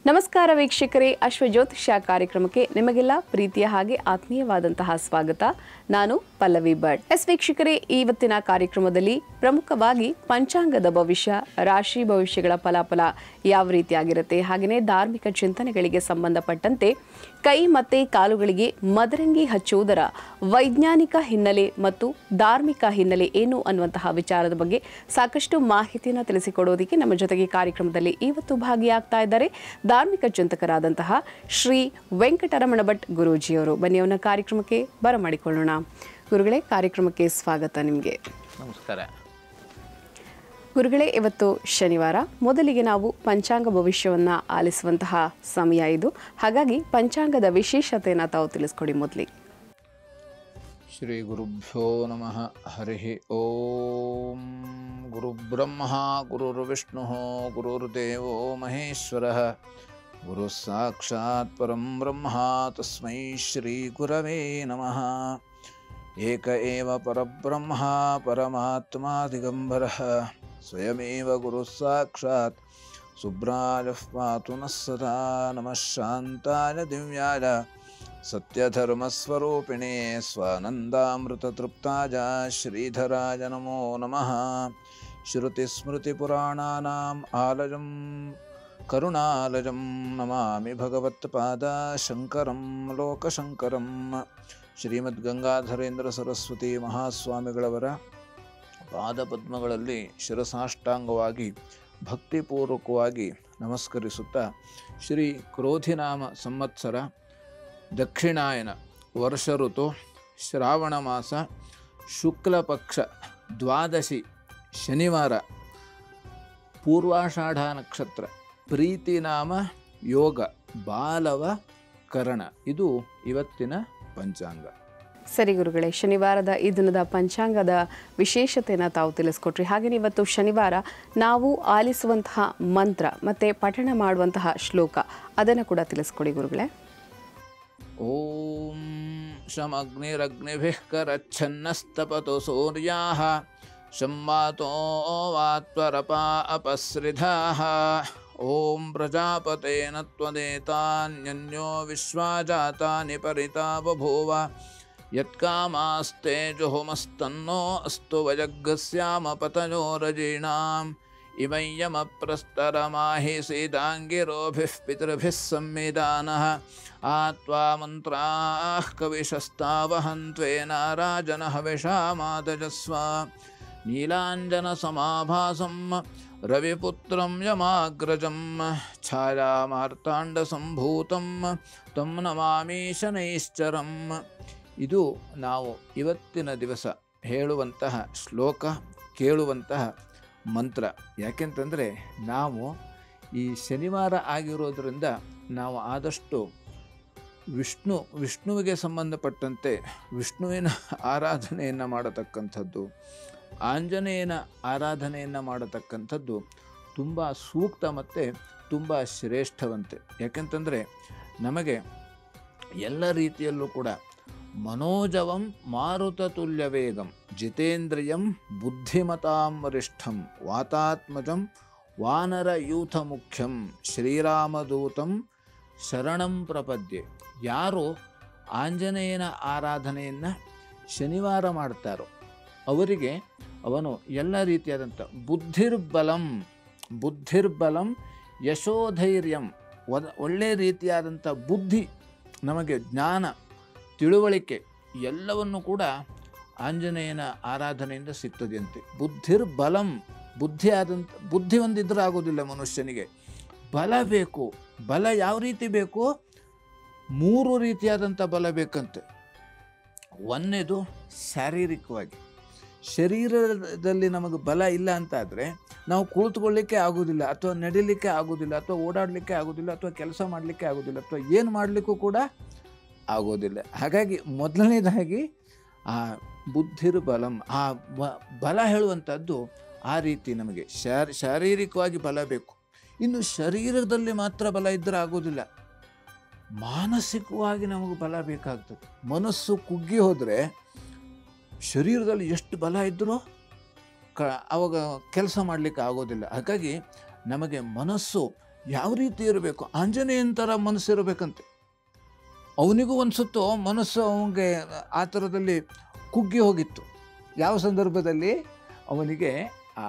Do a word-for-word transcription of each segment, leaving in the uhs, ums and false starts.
ನಮಸ್ಕಾರ ವೀಕ್ಷಕರೇ, ಅಶ್ವಜ್ಯೋತಿಷ ಕಾರ್ಯಕ್ರಮಕ್ಕೆ ನಿಮಗೆಲ್ಲ ಪ್ರೀತಿಯ ಹಾಗೆ ಆತ್ಮೀಯವಾದಂತಹ ಸ್ವಾಗತ. ನಾನು ಪಲ್ಲವಿ ಭಟ್. ಎಸ್ ವೀಕ್ಷಕರೇ, ಇವತ್ತಿನ ಕಾರ್ಯಕ್ರಮದಲ್ಲಿ ಪ್ರಮುಖವಾಗಿ ಪಂಚಾಂಗದ ಭವಿಷ್ಯ, ರಾಶಿ ಭವಿಷ್ಯಗಳ ಫಲಾಫಲ ಯಾವ ರೀತಿಯಾಗಿರುತ್ತೆ, ಹಾಗೆಯೇ ಧಾರ್ಮಿಕ ಚಿಂತನೆಗಳಿಗೆ ಸಂಬಂಧಪಟ್ಟಂತೆ ಕೈ ಮತ್ತೆ ಕಾಲುಗಳಿಗೆ ಮದರಂಗಿ ಹಚ್ಚುವುದರ ವೈಜ್ಞಾನಿಕ ಹಿನ್ನೆಲೆ ಮತ್ತು ಧಾರ್ಮಿಕ ಹಿನ್ನೆಲೆ ಏನು ಅನ್ನುವಂತಹ ವಿಚಾರದ ಬಗ್ಗೆ ಸಾಕಷ್ಟು ಮಾಹಿತಿಯನ್ನು ತಿಳಿಸಿಕೊಡೋದಕ್ಕೆ ನಮ್ಮ ಜೊತೆಗೆ ಕಾರ್ಯಕ್ರಮದಲ್ಲಿ ಇವತ್ತು ಭಾಗಿಯಾಗ್ತಾ ಇದ್ದಾರೆ ಧಾರ್ಮಿಕ ಚಿಂತಕರಾದಂತಹ ಶ್ರೀ ವೆಂಕಟರಮಣ ಭಟ್ ಗುರೂಜಿಯವರು. ಬನ್ನಿ ಅವನ ಕಾರ್ಯಕ್ರಮಕ್ಕೆ ಬರಮಾಡಿಕೊಳ್ಳೋಣ. ಗುರುಗಳೇ, ಕಾರ್ಯಕ್ರಮಕ್ಕೆ ಸ್ವಾಗತ ನಿಮಗೆ. ನಮಸ್ಕಾರ ಗುರುಗಳೇ. ಇವತ್ತು ಶನಿವಾರ. ಮೊದಲಿಗೆ ನಾವು ಪಂಚಾಂಗ ಭವಿಷ್ಯವನ್ನು ಆಲಿಸುವಂತಹ ಸಮಯ ಇದು. ಹಾಗಾಗಿ ಪಂಚಾಂಗದ ವಿಶೇಷತೆಯನ್ನು ತಾವು ತಿಳಿಸ್ಕೊಡಿ ಮೊದಲಿಗೆ. ಶ್ರೀ ಗುರುಭ್ಯೋ ನಮಃ. ಹರಿ ಓಂ. ಗುರುಬ್ರಹ್ಮ ಗುರುರ್ವಿಷ್ಣು ಗುರುರ್ದೇವೋ ಮಹೇಶ್ವರಃ, ಗುರು ಸಾಕ್ಷಾತ್ ಪರಂ ಬ್ರಹ್ಮ ತಸ್ಮೈ ಶ್ರೀ ಗುರವೇ ನಮಃ. ಏಕ ಏವ ಪರಬ್ರಹ್ಮ ಪರಮಾತ್ಮ ದಿಗಂಬರಃ, ಸ್ವಯಮೇವ ಗುರು ಸಾಕ್ಷಾತ್ ಸುಬ್ರಾಯಃ ಪಾತು ನಃ ಸದಾ. ನಮಃ ಶಾಂತಾಯ ದಿವ್ಯಾಯ ಸತ್ಯಧರ್ಮಸ್ವರೂಪಿಣೇ ಸ್ವಾನಂದಾಮೃತತೃಪ್ತಾಯ ಶ್ರೀಧರಾಯ ನಮೋ ನಮಃ. ಶ್ರುತಿಸ್ಮೃತಿಪುರಾಣಾನಾಂ ಆಲಯಂ ಕರುಣಾಲಯಂ ನಮಾಮಿ ಭಗವತ್ಪಾದ ಶಂಕರಂ ಲೋಕಶಂಕರಂ. ಶ್ರೀಮದ್ಗಂಗಾಧರೇಂದ್ರ ಸರಸ್ವತಿ ಮಹಾಸ್ವಾಮಿಗಳವರ ಪಾದಪದ್ಮಗಳಲ್ಲಿ ಶಿರಸಾಷ್ಟಾಂಗವಾಗಿ ಭಕ್ತಿಪೂರ್ವಕವಾಗಿ ನಮಸ್ಕರಿಸುತ್ತಾ, ಶ್ರೀ ಕ್ರೋಧಿನಾಮ ಸಂವತ್ಸರ ದಕ್ಷಿಣಾಯನ ವರ್ಷ ಋತು ಶ್ರಾವಣ ಮಾಸ ಶುಕ್ಲಪಕ್ಷ ದ್ವಾದಶಿ ಶನಿವಾರ ಪೂರ್ವಾಷಾಢ ನಕ್ಷತ್ರ ಪ್ರೀತಿನಾಮ ಯೋಗ ಬಾಲವ ಕರಣ, ಇದು ಇವತ್ತಿನ ಪಂಚಾಂಗ. ಸರಿ ಗುರುಗಳೇ, ಶನಿವಾರದ ಈ ದಿನದ ಪಂಚಾಂಗದ ವಿಶೇಷತೆಯನ್ನು ತಾವು ತಿಳಿಸ್ಕೊಟ್ರಿ. ಹಾಗೆಯೇ ಇವತ್ತು ಶನಿವಾರ ನಾವು ಆಲಿಸುವಂತಹ ಮಂತ್ರ ಮತ್ತು ಪಠಣ ಮಾಡುವಂತಹ ಶ್ಲೋಕ ಅದನ್ನು ಕೂಡ ತಿಳಿಸ್ಕೊಡಿ ಗುರುಗಳೇ. ಓಂ ಶಮಗ್ನಿರಗ್ನಿಭಿಃ ಕರಚ್ಛನ್ನಸ್ತಪತು ಸೂರ್ಯಾಃ ಶಮ್ಮಾತೋ ವಾತ್ವರಪಾ ಅಪಸ್ರಿಧಾಃ. ಓಂ ಪ್ರಜಾಪತೇನ ತ್ವದೇತಾನ್ಯನ್ಯೋ ವಿಶ್ವಾಜಾತಾನಿ ಪರಿತಾ ಬಭೂವ. ಯತ್ಕಾಮಾಸ್ತೆ ಜುಹುಮಸ್ತನ್ನೋ ಅಸ್ತು ವಯಗ್ಗಸ್ಯಾಮ ಪತಯೋ ರಜೀಣಾಂ. ಇಮಯ್ಯಮಪ್ರಸ್ತರಮಾಹಿ ಸೀದಾಂಗಿರೋಭಿಃ ಪಿತೃಭಿಃ ಸಂವಿಧಾನಃ. ಆತ್ವಾ ಮಂತ್ರಾಃ ಕವಿಶಸ್ತಾವಹಂತ್ವೇನ ರಾಜನ ಹವಿಷಾಮಾದಜಸ್ವ. ನೀಲಾಂಜನಸಮಾಭಾಸಂ ರವಿಪುತ್ರಂ ಯಮಾಗ್ರಜಂ ಛಾಯಾಮಾರ್ತಾಂಡಸಂಭೂತಂ ತ್ವಂ ನಮಾಮಿ ಶನೈಶ್ಚರಂ. ಇದು ನಾವು ಇವತ್ತಿನ ದಿವಸ ಹೇಳುವಂತಹ ಶ್ಲೋಕ, ಕೇಳುವಂತಹ ಮಂತ್ರ. ಯಾಕೆಂತಂದರೆ ನಾವು ಈ ಶನಿವಾರ ಆಗಿರೋದರಿಂದ ನಾವು ಆದಷ್ಟು ವಿಷ್ಣು ವಿಷ್ಣುವಿಗೆ ಸಂಬಂಧಪಟ್ಟಂತೆ ವಿಷ್ಣುವಿನ ಆರಾಧನೆಯನ್ನು ಮಾಡತಕ್ಕಂಥದ್ದು, ಆಂಜನೇಯನ ಆರಾಧನೆಯನ್ನು ಮಾಡತಕ್ಕಂಥದ್ದು ತುಂಬ ಸೂಕ್ತ ಮತ್ತು ತುಂಬ ಶ್ರೇಷ್ಠವಂತೆ. ಯಾಕೆಂತಂದರೆ ನಮಗೆ ಎಲ್ಲ ರೀತಿಯಲ್ಲೂ ಕೂಡ ಮನೋಜವಂ ಮಾರುತತುಲ್ಯ ವೇಗಂ ಜಿತೇಂದ್ರಿಯಂ ಬುದ್ಧಿಮತಾಂ ವರಿಷ್ಠಂ ವಾತಾತ್ಮಜಂ ವಾನರ ಯೂಥ ಮುಖ್ಯಂ ಶ್ರೀರಾಮದೂತಂ ಶರಣಂ ಪ್ರಪದ್ಯೆ. ಯಾರು ಆಂಜನೇಯನ ಆರಾಧನೆಯನ್ನು ಶನಿವಾರ ಮಾಡ್ತಾರೋ ಅವರಿಗೆ ಅವನು ಎಲ್ಲ ರೀತಿಯಾದಂಥ ಬುದ್ಧಿರ್ಬಲಂ ಬುದ್ಧಿರ್ಬಲಂ ಯಶೋಧೈರ್ಯಂ ಒದ ಒಳ್ಳೆಯ ರೀತಿಯಾದಂಥ ಬುದ್ಧಿ, ನಮಗೆ ಜ್ಞಾನ ತಿಳುವಳಿಕೆ ಎಲ್ಲವನ್ನು ಕೂಡ ಆಂಜನೇಯನ ಆರಾಧನೆಯಿಂದ ಸಿಗ್ತದೆಯಂತೆ. ಬುದ್ಧಿರ್ಬಲಂ, ಬುದ್ಧಿ ಆದಂಥ ಬುದ್ಧಿ ಒಂದಿದ್ರೆ ಆಗೋದಿಲ್ಲ ಮನುಷ್ಯನಿಗೆ, ಬಲ ಬೇಕು. ಬಲ ಯಾವ ರೀತಿ ಬೇಕು? ಮೂರು ರೀತಿಯಾದಂಥ ಬಲ ಬೇಕಂತೆ. ಒಂದನೇದು ಶಾರೀರಿಕವಾಗಿ, ಶರೀರದಲ್ಲಿ ನಮಗೆ ಬಲ ಇಲ್ಲ ಅಂತಾದರೆ ನಾವು ಕುಳಿತುಕೊಳ್ಳಿಕ್ಕೆ ಆಗೋದಿಲ್ಲ, ಅಥವಾ ನಡಿಲಿಕ್ಕೆ ಆಗೋದಿಲ್ಲ, ಅಥವಾ ಓಡಾಡಲಿಕ್ಕೆ ಆಗೋದಿಲ್ಲ, ಅಥವಾ ಕೆಲಸ ಮಾಡಲಿಕ್ಕೆ ಆಗೋದಿಲ್ಲ, ಅಥವಾ ಏನು ಮಾಡಲಿಕ್ಕೂ ಕೂಡ ಆಗೋದಿಲ್ಲ. ಹಾಗಾಗಿ ಮೊದಲನೇದಾಗಿ ಆ ಬುದ್ಧಿರ್ಬಲಂ, ಆ ಬಲ ಹೇಳುವಂಥದ್ದು ಆ ರೀತಿ ನಮಗೆ ಶಾರೀ ಶಾರೀರಿಕವಾಗಿ ಬಲ ಬೇಕು. ಇನ್ನು ಶರೀರದಲ್ಲಿ ಮಾತ್ರ ಬಲ ಇದ್ದರೆ ಆಗೋದಿಲ್ಲ, ಮಾನಸಿಕವಾಗಿ ನಮಗೆ ಬಲ ಬೇಕಾಗ್ತದೆ. ಮನಸ್ಸು ಕುಗ್ಗಿ ಹೋದರೆ ಶರೀರದಲ್ಲಿ ಎಷ್ಟು ಬಲ ಇದ್ದರೂ ಕ ಅವಾಗ ಕೆಲಸ ಮಾಡಲಿಕ್ಕೆ ಆಗೋದಿಲ್ಲ. ಹಾಗಾಗಿ ನಮಗೆ ಮನಸ್ಸು ಯಾವ ರೀತಿ ಇರಬೇಕು, ಆಂಜನೇಯನ ಥರ ಮನಸ್ಸಿರಬೇಕಂತೆ. ಅವನಿಗೂ ಅನಿಸುತ್ತೋ ಮನಸ್ಸು ಅವನಿಗೆ ಆ ಥರದಲ್ಲಿ ಕುಗ್ಗಿ ಹೋಗಿತ್ತು. ಯಾವ ಸಂದರ್ಭದಲ್ಲಿ ಅವನಿಗೆ ಆ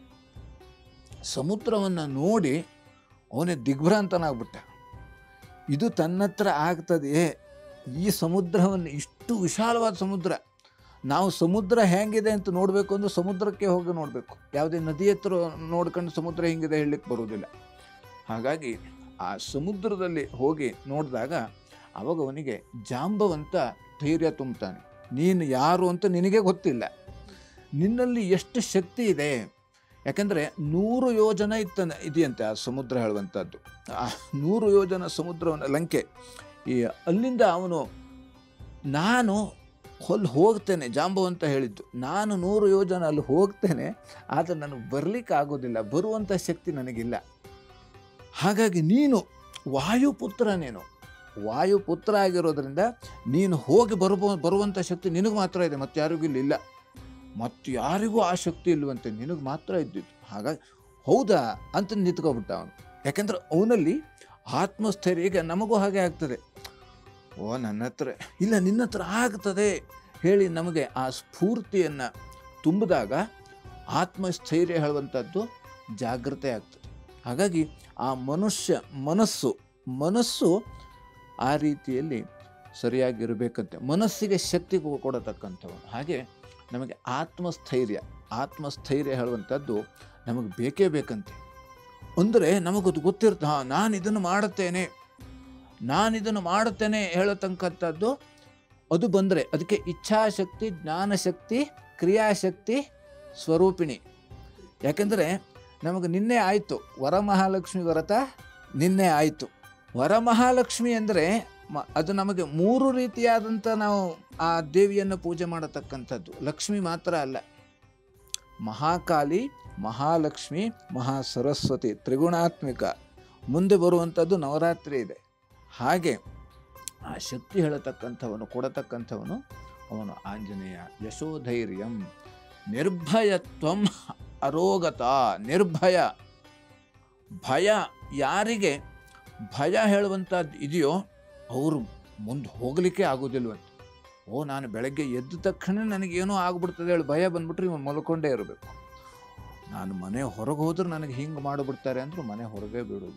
ಸಮುದ್ರವನ್ನು ನೋಡಿ ಅವನೇ ದಿಗ್ಭ್ರಾಂತನಾಗ್ಬಿಟ್ಟ. ಇದು ತನ್ನತ್ರ ಆಗ್ತದೆಯೇ? ಈ ಸಮುದ್ರವನ್ನು, ಇಷ್ಟು ವಿಶಾಲವಾದ ಸಮುದ್ರ, ನಾವು ಸಮುದ್ರ ಹೇಗಿದೆ ಅಂತ ನೋಡಬೇಕು ಅಂದ್ರೆ ಸಮುದ್ರಕ್ಕೆ ಹೋಗಿ ನೋಡಬೇಕು. ಯಾವುದೇ ನದಿ ಹತ್ರ ನೋಡ್ಕೊಂಡು ಸಮುದ್ರ ಹೆಂಗಿದೆ ಹೇಳಲಿಕ್ಕೆ ಬರೋದಿಲ್ಲ. ಹಾಗಾಗಿ ಆ ಸಮುದ್ರದಲ್ಲಿ ಹೋಗಿ ನೋಡಿದಾಗ ಅವಾಗ ಅವನಿಗೆ ಜಾಂಬವಂತ ಧೈರ್ಯ ತುಂಬ್ತಾನೆ. ನೀನು ಯಾರು ಅಂತ ನಿನಗೆ ಗೊತ್ತಿಲ್ಲ, ನಿನ್ನಲ್ಲಿ ಎಷ್ಟು ಶಕ್ತಿ ಇದೆ. ಯಾಕೆಂದರೆ ನೂರು ಯೋಜನ ಇತ್ತ ಇದೆಯಂತೆ ಆ ಸಮುದ್ರ ಹೇಳುವಂಥದ್ದು. ಆ ನೂರು ಯೋಜನ ಸಮುದ್ರವನ್ನು, ಲಂಕೆ, ಈ ಅಲ್ಲಿಂದ ಅವನು ನಾನು ಅಲ್ಲಿ ಹೋಗ್ತೇನೆ, ಜಾಂಬವಂತ ಹೇಳಿದ್ದು, ನಾನು ನೂರು ಯೋಜನ ಅಲ್ಲಿ ಹೋಗ್ತೇನೆ, ಆದರೆ ನನಗೆ ಬರಲಿಕ್ಕೆ ಆಗೋದಿಲ್ಲ, ಬರುವಂಥ ಶಕ್ತಿ ನನಗಿಲ್ಲ. ಹಾಗಾಗಿ ನೀನು ವಾಯುಪುತ್ರ, ನೀನು ವಾಯುಪುತ್ರ ಆಗಿರೋದ್ರಿಂದ ನೀನು ಹೋಗಿ ಬರಬೋ ಬರುವಂಥ ಶಕ್ತಿ ನಿನಗೆ ಮಾತ್ರ ಇದೆ, ಮತ್ತು ಯಾರಿಗೂ ಇಲ್ಲ, ಮತ್ತು ಯಾರಿಗೂ ಆ ಶಕ್ತಿ ಇಲ್ಲವಂತೆ, ನಿನಗೆ ಮಾತ್ರ ಇದ್ದಿದ್ದು. ಹಾಗಾಗಿ ಹೌದಾ ಅಂತ ನಿಂತ್ಕೊಬಿಟ್ಟ ಅವನು. ಯಾಕೆಂದ್ರೆ ಅವನಲ್ಲಿ ಆತ್ಮಸ್ಥೈರ್ಯ, ಈಗ ನಮಗೂ ಹಾಗೆ ಆಗ್ತದೆ, ಓ ನನ್ನ ಹತ್ರ ಇಲ್ಲ, ನಿನ್ನ ಹತ್ರ ಆಗ್ತದೆ ಹೇಳಿ ನಮಗೆ ಆ ಸ್ಫೂರ್ತಿಯನ್ನು ತುಂಬಿದಾಗ ಆತ್ಮಸ್ಥೈರ್ಯ ಹೇಳುವಂಥದ್ದು ಜಾಗೃತೆ ಆಗ್ತದೆ. ಹಾಗಾಗಿ ಆ ಮನುಷ್ಯ ಮನಸ್ಸು ಮನಸ್ಸು ಆ ರೀತಿಯಲ್ಲಿ ಸರಿಯಾಗಿರಬೇಕಂತೆ, ಮನಸ್ಸಿಗೆ ಶಕ್ತಿ ಕೊಡತಕ್ಕಂಥವನು. ಹಾಗೆ ನಮಗೆ ಆತ್ಮಸ್ಥೈರ್ಯ ಆತ್ಮಸ್ಥೈರ್ಯ ಹೇಳುವಂಥದ್ದು ನಮಗೆ ಬೇಕೇ ಬೇಕಂತೆ. ಅಂದರೆ ನಮಗದು ಗೊತ್ತಿರುತ್ತೆ, ಹಾಂ ನಾನು ಇದನ್ನು ಮಾಡುತ್ತೇನೆ, ನಾನಿದನ್ನು ಮಾಡುತ್ತೇನೆ ಹೇಳತಕ್ಕಂಥದ್ದು ಅದು ಬಂದರೆ ಅದಕ್ಕೆ ಇಚ್ಛಾಶಕ್ತಿ, ಜ್ಞಾನಶಕ್ತಿ, ಕ್ರಿಯಾಶಕ್ತಿ ಸ್ವರೂಪಿಣಿ. ಯಾಕೆಂದರೆ ನಮಗೆ ನಿನ್ನೆ ಆಯಿತು ವರಮಹಾಲಕ್ಷ್ಮಿ ವ್ರತ, ನಿನ್ನೆ ಆಯಿತು. ವರಮಹಾಲಕ್ಷ್ಮಿ ಅಂದರೆ ಮ ಅದು ನಮಗೆ ಮೂರು ರೀತಿಯಾದಂಥ ನಾವು ಆ ದೇವಿಯನ್ನು ಪೂಜೆ ಮಾಡತಕ್ಕಂಥದ್ದು. ಲಕ್ಷ್ಮಿ ಮಾತ್ರ ಅಲ್ಲ, ಮಹಾಕಾಳಿ, ಮಹಾಲಕ್ಷ್ಮಿ, ಮಹಾ ಸರಸ್ವತಿ, ತ್ರಿಗುಣಾತ್ಮಿಕ. ಮುಂದೆ ಬರುವಂಥದ್ದು ನವರಾತ್ರಿ ಇದೆ. ಹಾಗೆ ಆ ಶಕ್ತಿ ಹೇಳತಕ್ಕಂಥವನು, ಕೊಡತಕ್ಕಂಥವನು ಅವನು ಆಂಜನೇಯ. ಯಶೋಧೈರ್ಯಂ, ನಿರ್ಭಯತ್ವಂ, ಅರೋಗತ, ನಿರ್ಭಯ. ಭಯ, ಯಾರಿಗೆ ಭಯ ಹೇಳುವಂಥದ್ದು ಇದೆಯೋ ಅವರು ಮುಂದೆ ಹೋಗಲಿಕ್ಕೆ ಆಗೋದಿಲ್ವಂತೆ. ಓ ನಾನು ಬೆಳಗ್ಗೆ ಎದ್ದ ತಕ್ಷಣ ನನಗೇನೋ ಆಗ್ಬಿಡ್ತದೆ ಹೇಳಿ ಭಯ ಬಂದ್ಬಿಟ್ರೆ ಇವನು ಮಲ್ಕೊಂಡೇ ಇರಬೇಕು. ನಾನು ಮನೆ ಹೊರಗೆ ಹೋದ್ರೆ ನನಗೆ ಹಿಂಗೆ ಮಾಡಿಬಿಡ್ತಾರೆ ಅಂದರೂ ಮನೆ ಹೊರಗೆ ಬಿಡೋದು.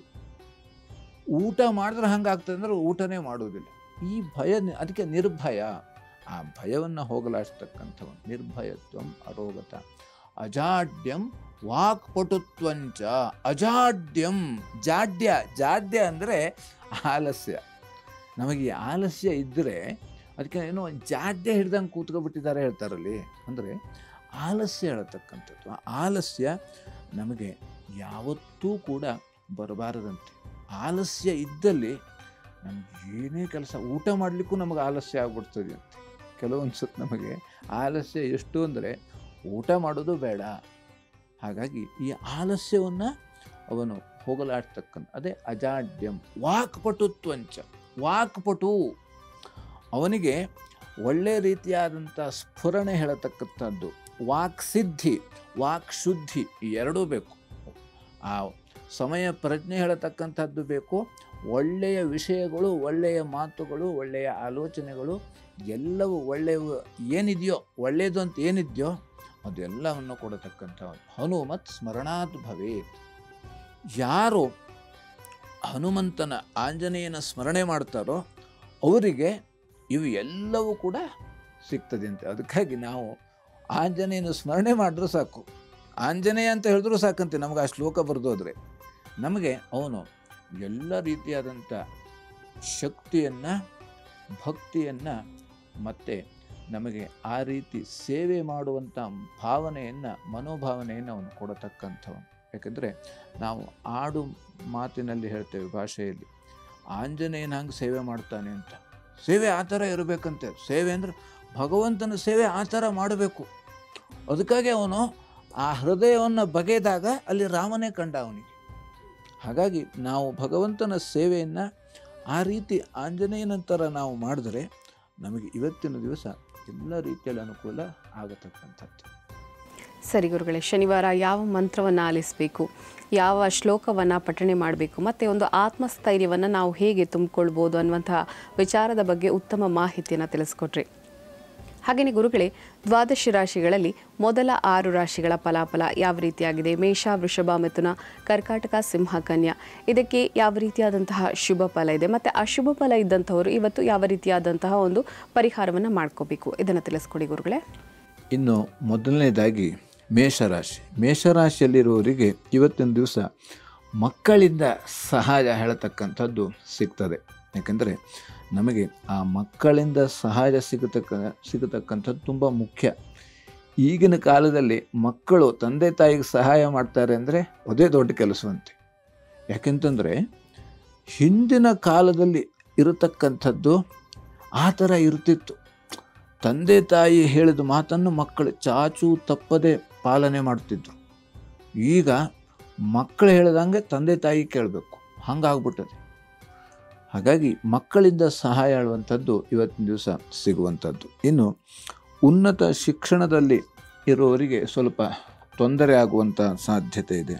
ಊಟ ಮಾಡಿದ್ರೆ ಹಂಗೆ ಆಗ್ತದೆ ಅಂದ್ರೆ ಊಟನೇ ಮಾಡೋದಿಲ್ಲ. ಈ ಭಯ, ಅದಕ್ಕೆ ನಿರ್ಭಯ. ಆ ಭಯವನ್ನು ಹೋಗಲಾಡಿಸ್ತಕ್ಕಂಥವನು ನಿರ್ಭಯತ್ವಂ, ಅರೋಗತ. ಅಜಾಡ್ಯಂ, ವಾಕ್ಪಟುತ್ವಂಚ. ಅಜಾಡ್ಯಂ, ಜಾಡ್ಯ. ಜಾಡ್ಯ ಅಂದರೆ ಆಲಸ್ಯ. ನಮಗೆ ಈ ಆಲಸ್ಯ ಇದ್ದರೆ ಅದಕ್ಕೆ ಏನೋ ಜಾಡ್ಯ ಹಿಡ್ದಂಗೆ ಕೂತ್ಕೊಬಿಟ್ಟಿದ್ದಾರೆ ಹೇಳ್ತಾರಲ್ಲಿ. ಅಂದರೆ ಆಲಸ್ಯ ಹೇಳತಕ್ಕಂಥದ್ದು. ಆ ಆಲಸ್ಯ ನಮಗೆ ಯಾವತ್ತೂ ಕೂಡ ಬರಬಾರದಂತೆ. ಆಲಸ್ಯ ಇದ್ದಲ್ಲಿ ನಮ್ಗೆ ಏನೇ ಕೆಲಸ, ಊಟ ಮಾಡಲಿಕ್ಕೂ ನಮಗೆ ಆಲಸ್ಯ ಆಗ್ಬಿಡ್ತದೆ ಅಂತೆ. ಕೆಲವೊಂದು ಸತ್ತು ನಮಗೆ ಆಲಸ್ಯ ಎಷ್ಟು ಅಂದರೆ ಊಟ ಮಾಡೋದು ಬೇಡ. ಹಾಗಾಗಿ ಈ ಆಲಸ್ಯವನ್ನು ಅವನು ಹೋಗಲಾಡ್ತಕ್ಕಂಥ, ಅದೇ ಅಜಾಡ್ಯಂ. ವಾಕ್ಪಟುತ್ವಂಚ, ವಾಕ್ಪಟು, ಅವನಿಗೆ ಒಳ್ಳೆ ರೀತಿಯಾದಂಥ ಸ್ಫುರಣೆ ಹೇಳತಕ್ಕಂಥದ್ದು. ವಾಕ್ಸಿದ್ಧಿ, ವಾಕ್ಶುದ್ಧಿ ಈ ಎರಡೂ ಬೇಕು. ಆ ಸಮಯ ಪ್ರಜ್ಞೆ ಹೇಳತಕ್ಕಂಥದ್ದು ಬೇಕು. ಒಳ್ಳೆಯ ವಿಷಯಗಳು, ಒಳ್ಳೆಯ ಮಾತುಗಳು, ಒಳ್ಳೆಯ ಆಲೋಚನೆಗಳು ಎಲ್ಲವೂ ಒಳ್ಳೆಯವು ಏನಿದೆಯೋ, ಒಳ್ಳೆಯದು ಅಂತ ಏನಿದೆಯೋ ಅದೆಲ್ಲವನ್ನು ಕೊಡತಕ್ಕಂಥವನು. ಹನುಮತ್ ಸ್ಮರಣಾತ್ ಭವೇತ್. ಯಾರು ಹನುಮಂತನ, ಆಂಜನೇಯನ ಸ್ಮರಣೆ ಮಾಡ್ತಾರೋ ಅವರಿಗೆ ಇವು ಎಲ್ಲವೂ ಕೂಡ ಸಿಗ್ತದೆ ಅಂತ. ಅದಕ್ಕಾಗಿ ನಾವು ಆಂಜನೇಯನ ಸ್ಮರಣೆ ಮಾಡಿದ್ರೂ ಸಾಕು, ಆಂಜನೇಯ ಅಂತ ಹೇಳಿದ್ರೂ ಸಾಕಂತೆ ನಮಗೆ ಆ ಶ್ಲೋಕ ಬರೆದೋದ್ರೆ ನಮಗೆ ಅವನು ಎಲ್ಲ ರೀತಿಯಾದಂಥ ಶಕ್ತಿಯನ್ನು, ಭಕ್ತಿಯನ್ನು ಮತ್ತು ನಮಗೆ ಆ ರೀತಿ ಸೇವೆ ಮಾಡುವಂಥ ಭಾವನೆಯನ್ನು, ಮನೋಭಾವನೆಯನ್ನು ಅವನು ಕೊಡತಕ್ಕಂಥವನು. ಯಾಕೆಂದರೆ ನಾವು ಆಡು ಮಾತಿನಲ್ಲಿ ಹೇಳ್ತೇವೆ ಭಾಷೆಯಲ್ಲಿ, ಆಂಜನೇಯನ ಹಂಗೆ ಸೇವೆ ಮಾಡ್ತಾನೆ ಅಂತ. ಸೇವೆ ಆ ಥರ ಇರಬೇಕಂತೆ. ಸೇವೆ ಅಂದರೆ ಭಗವಂತನ ಸೇವೆ ಆ ಥರ ಮಾಡಬೇಕು. ಅದಕ್ಕಾಗಿ ಅವನು ಆ ಹೃದಯವನ್ನು ಬಗೆದಾಗ ಅಲ್ಲಿ ರಾಮನೇ ಕಂಡ ಅವನಿಗೆ. ಹಾಗಾಗಿ ನಾವು ಭಗವಂತನ ಸೇವೆಯನ್ನು ಆ ರೀತಿ ಆಂಜನೇಯನ ಥರ ನಾವು ಮಾಡಿದ್ರೆ ನಮಗೆ ಇವತ್ತಿನ ದಿವಸ ಎಲ್ಲ ರೀತಿಯಲ್ಲಿ ಅನುಕೂಲ ಆಗತಕ್ಕಂಥದ್ದು. ಸರಿ ಗುರುಗಳೇ, ಶನಿವಾರ ಯಾವ ಮಂತ್ರವನ್ನು ಆಲಿಸಬೇಕು, ಯಾವ ಶ್ಲೋಕವನ್ನು ಪಠಣೆ ಮಾಡಬೇಕು, ಮತ್ತು ಒಂದು ಆತ್ಮಸ್ಥೈರ್ಯವನ್ನು ನಾವು ಹೇಗೆ ತುಂಬಿಕೊಳ್ಬೋದು ಅನ್ನುವಂತಹ ವಿಚಾರದ ಬಗ್ಗೆ ಉತ್ತಮ ಮಾಹಿತಿಯನ್ನು ತಿಳಿಸ್ಕೊಟ್ರಿ. ಹಾಗೆಯೇ ಗುರುಗಳೇ, ದ್ವಾದಶ ರಾಶಿಗಳಲ್ಲಿ ಮೊದಲ ಆರು ರಾಶಿಗಳ ಫಲಾಫಲ ಯಾವ ರೀತಿಯಾಗಿದೆ? ಮೇಷ, ವೃಷಭ, ಮಿಥುನ, ಕರ್ಕಾಟಕ, ಸಿಂಹ, ಕನ್ಯಾ, ಇದಕ್ಕೆ ಯಾವ ರೀತಿಯಾದಂತಹ ಶುಭ ಫಲ ಇದೆ, ಮತ್ತು ಅಶುಭ ಫಲ ಇದ್ದಂಥವರು ಇವತ್ತು ಯಾವ ರೀತಿಯಾದಂತಹ ಒಂದು ಪರಿಹಾರವನ್ನು ಮಾಡ್ಕೋಬೇಕು, ಇದನ್ನು ತಿಳಿಸ್ಕೊಡಿ ಗುರುಗಳೇ. ಇನ್ನು ಮೊದಲನೇದಾಗಿ ಮೇಷರಾಶಿ. ಮೇಷರಾಶಿಯಲ್ಲಿರುವವರಿಗೆ ಇವತ್ತಿನ ದಿವಸ ಮಕ್ಕಳಿಂದ ಸಹಾಯ ಹೇಳತಕ್ಕಂಥದ್ದು ಸಿಗ್ತದೆ. ಯಾಕೆಂದರೆ ನಮಗೆ ಆ ಮಕ್ಕಳಿಂದ ಸಹಾಯ ಸಿಗತಕ್ಕ ಸಿಗತಕ್ಕಂಥದ್ದು ತುಂಬ ಮುಖ್ಯ. ಈಗಿನ ಕಾಲದಲ್ಲಿ ಮಕ್ಕಳು ತಂದೆ ತಾಯಿಗೆ ಸಹಾಯ ಮಾಡ್ತಾರೆ ಅಂದರೆ ಅದೇ ದೊಡ್ಡ ಕೆಲಸವಂತೆ. ಯಾಕೆಂತಂದರೆ ಹಿಂದಿನ ಕಾಲದಲ್ಲಿ ಇರತಕ್ಕಂಥದ್ದು ಆ ಥರ ಇರ್ತಿತ್ತು. ತಂದೆ ತಾಯಿ ಹೇಳಿದ ಮಾತನ್ನು ಮಕ್ಕಳು ಚಾಚು ತಪ್ಪದೆ ಪಾಲನೆ ಮಾಡ್ತಿದ್ರು. ಈಗ ಮಕ್ಕಳು ಹೇಳಿದಂಗೆ ತಂದೆ ತಾಯಿ ಕೇಳಬೇಕು, ಹಂಗಾಗ್ಬಿಟ್ಟದೆ. ಹಾಗಾಗಿ ಮಕ್ಕಳಿಂದ ಸಹಾಯ ಹೇಳುವಂಥದ್ದು ಇವತ್ತಿನ ದಿವಸ ಸಿಗುವಂಥದ್ದು. ಇನ್ನು ಉನ್ನತ ಶಿಕ್ಷಣದಲ್ಲಿ ಇರುವವರಿಗೆ ಸ್ವಲ್ಪ ತೊಂದರೆ ಆಗುವಂಥ ಸಾಧ್ಯತೆ ಇದೆ.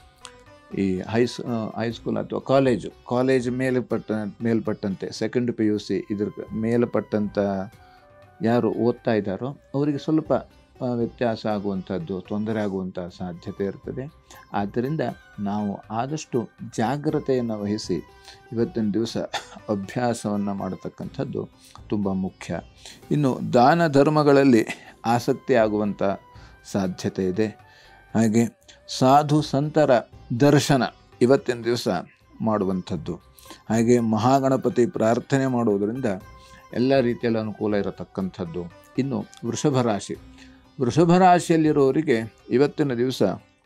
ಈ ಹೈಸ್ ಹೈಸ್ಕೂಲ್ ಅಥವಾ ಕಾಲೇಜು ಕಾಲೇಜ್ ಮೇಲ್ಪಟ್ಟ ಮೇಲ್ಪಟ್ಟಂತೆ ಸೆಕೆಂಡ್ ಪಿ ಯು ಸಿ ಇದ್ರ ಮೇಲ್ಪಟ್ಟಂಥ ಯಾರು ಓದ್ತಾ ಇದ್ದಾರೋ ಅವರಿಗೆ ಸ್ವಲ್ಪ ವ್ಯತ್ಯಾಸ ಆಗುವಂಥದ್ದು, ತೊಂದರೆ ಆಗುವಂಥ ಸಾಧ್ಯತೆ ಇರ್ತದೆ. ಆದ್ದರಿಂದ ನಾವು ಆದಷ್ಟು ಜಾಗ್ರತೆಯನ್ನು ವಹಿಸಿ ಇವತ್ತಿನ ದಿವಸ ಅಭ್ಯಾಸವನ್ನು ಮಾಡತಕ್ಕಂಥದ್ದು ತುಂಬ ಮುಖ್ಯ. ಇನ್ನು ದಾನ ಧರ್ಮಗಳಲ್ಲಿ ಆಸಕ್ತಿ ಆಗುವಂಥ ಸಾಧ್ಯತೆ ಇದೆ. ಹಾಗೆ ಸಾಧು ಸಂತರ ದರ್ಶನ ಇವತ್ತಿನ ದಿವಸ ಮಾಡುವಂಥದ್ದು. ಹಾಗೆ ಮಹಾಗಣಪತಿ ಪ್ರಾರ್ಥನೆ ಮಾಡುವುದರಿಂದ ಎಲ್ಲ ರೀತಿಯಲ್ಲಿ ಅನುಕೂಲ ಇರತಕ್ಕಂಥದ್ದು. ಇನ್ನು ವೃಷಭ ರಾಶಿ. ವೃಷಭ ರಾಶಿಯಲ್ಲಿರೋರಿಗೆ ಇವತ್ತಿನ ದಿವಸ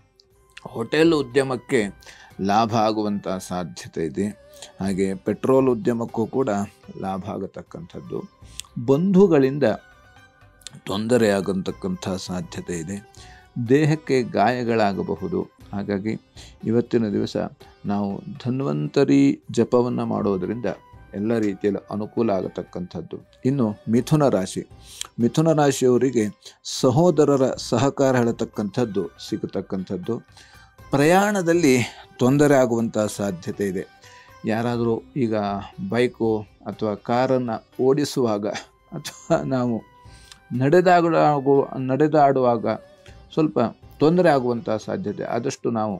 ಹೋಟೆಲ್ ಉದ್ಯಮಕ್ಕೆ ಲಾಭ ಆಗುವಂಥ ಸಾಧ್ಯತೆ ಇದೆ. ಹಾಗೆ ಪೆಟ್ರೋಲ್ ಉದ್ಯಮಕ್ಕೂ ಕೂಡ ಲಾಭ ಆಗತಕ್ಕಂಥದ್ದು. ಬಂಧುಗಳಿಂದ ತೊಂದರೆ ಆಗತಕ್ಕಂಥ ಸಾಧ್ಯತೆ ಇದೆ. ದೇಹಕ್ಕೆ ಗಾಯಗಳಾಗಬಹುದು. ಹಾಗಾಗಿ ಇವತ್ತಿನ ದಿವಸ ನಾವು ಧನ್ವಂತರಿ ಜಪವನ್ನು ಮಾಡೋದರಿಂದ ಎಲ್ಲ ರೀತಿಯಲ್ಲಿ ಅನುಕೂಲ ಆಗತಕ್ಕಂಥದ್ದು. ಇನ್ನು ಮಿಥುನ ರಾಶಿ. ಮಿಥುನ ರಾಶಿಯವರಿಗೆ ಸಹೋದರರ ಸಹಕಾರ ಹೇಳತಕ್ಕಂಥದ್ದು ಸಿಗತಕ್ಕಂಥದ್ದು. ಪ್ರಯಾಣದಲ್ಲಿ ತೊಂದರೆ ಆಗುವಂಥ ಸಾಧ್ಯತೆ ಇದೆ. ಯಾರಾದರೂ ಈಗ ಬೈಕು ಅಥವಾ ಕಾರನ್ನು ಓಡಿಸುವಾಗ ಅಥವಾ ನಾವು ನಡೆದಾಡುವ ನಡೆದಾಡುವಾಗ ಸ್ವಲ್ಪ ತೊಂದರೆ ಆಗುವಂಥ ಸಾಧ್ಯತೆ. ಆದಷ್ಟು ನಾವು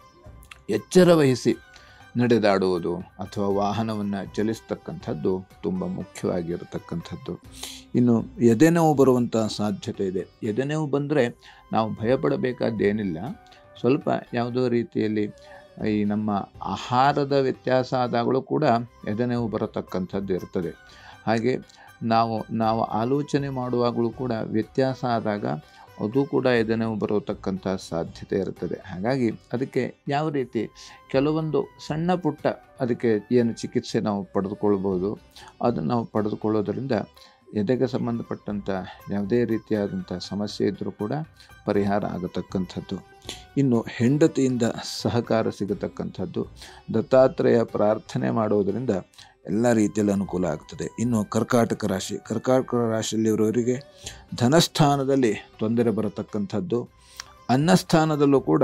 ಎಚ್ಚರ ವಹಿಸಿ ನಡೆದಾಡುವುದು ಅಥವಾ ವಾಹನವನ್ನು ಚಲಿಸ್ತಕ್ಕಂಥದ್ದು ತುಂಬ ಮುಖ್ಯವಾಗಿರತಕ್ಕಂಥದ್ದು. ಇನ್ನು ಎದೆನೋವು ಬರುವಂಥ ಸಾಧ್ಯತೆ ಇದೆ. ಎದೆನೋವು ಬಂದರೆ ನಾವು ಭಯಪಡಬೇಕಾದ್ದೇನಿಲ್ಲ. ಸ್ವಲ್ಪ ಯಾವುದೋ ರೀತಿಯಲ್ಲಿ ಈ ನಮ್ಮ ಆಹಾರದ ವ್ಯತ್ಯಾಸ ಆದಾಗಲೂ ಕೂಡ ಎದೆನೋವು ಬರತಕ್ಕಂಥದ್ದು ಇರ್ತದೆ. ಹಾಗೆ ನಾವು ನಾವು ಆಲೋಚನೆ ಮಾಡುವಾಗಲೂ ಕೂಡ ವ್ಯತ್ಯಾಸ ಆದಾಗ ಅದು ಕೂಡ ಎದೆನೋವು ಬರತಕ್ಕಂಥ ಸಾಧ್ಯತೆ ಇರ್ತದೆ. ಹಾಗಾಗಿ ಅದಕ್ಕೆ ಯಾವ ರೀತಿ ಕೆಲವೊಂದು ಸಣ್ಣ ಪುಟ್ಟ ಅದಕ್ಕೆ ಏನು ಚಿಕಿತ್ಸೆ ನಾವು ಪಡೆದುಕೊಳ್ಬೋದು, ಅದನ್ನು ನಾವು ಪಡೆದುಕೊಳ್ಳೋದರಿಂದ ಎದೆಗೆ ಸಂಬಂಧಪಟ್ಟಂಥ ಯಾವುದೇ ರೀತಿಯಾದಂಥ ಸಮಸ್ಯೆ ಇದ್ದರೂ ಕೂಡ ಪರಿಹಾರ ಆಗತಕ್ಕಂಥದ್ದು. ಇನ್ನು ಹೆಂಡತಿಯಿಂದ ಸಹಕಾರ ಸಿಗತಕ್ಕಂಥದ್ದು. ದತ್ತಾತ್ರೇಯ ಪ್ರಾರ್ಥನೆ ಮಾಡೋದರಿಂದ ಎಲ್ಲ ರೀತಿಯಲ್ಲಿ ಅನುಕೂಲ ಆಗ್ತದೆ. ಇನ್ನು ಕರ್ಕಾಟಕ ರಾಶಿ. ಕರ್ಕಾಟಕ ರಾಶಿಯಲ್ಲಿರೋರಿಗೆ ಧನಸ್ಥಾನದಲ್ಲಿ ತೊಂದರೆ ಬರತಕ್ಕಂಥದ್ದು. ಅನ್ನಸ್ಥಾನದಲ್ಲೂ ಕೂಡ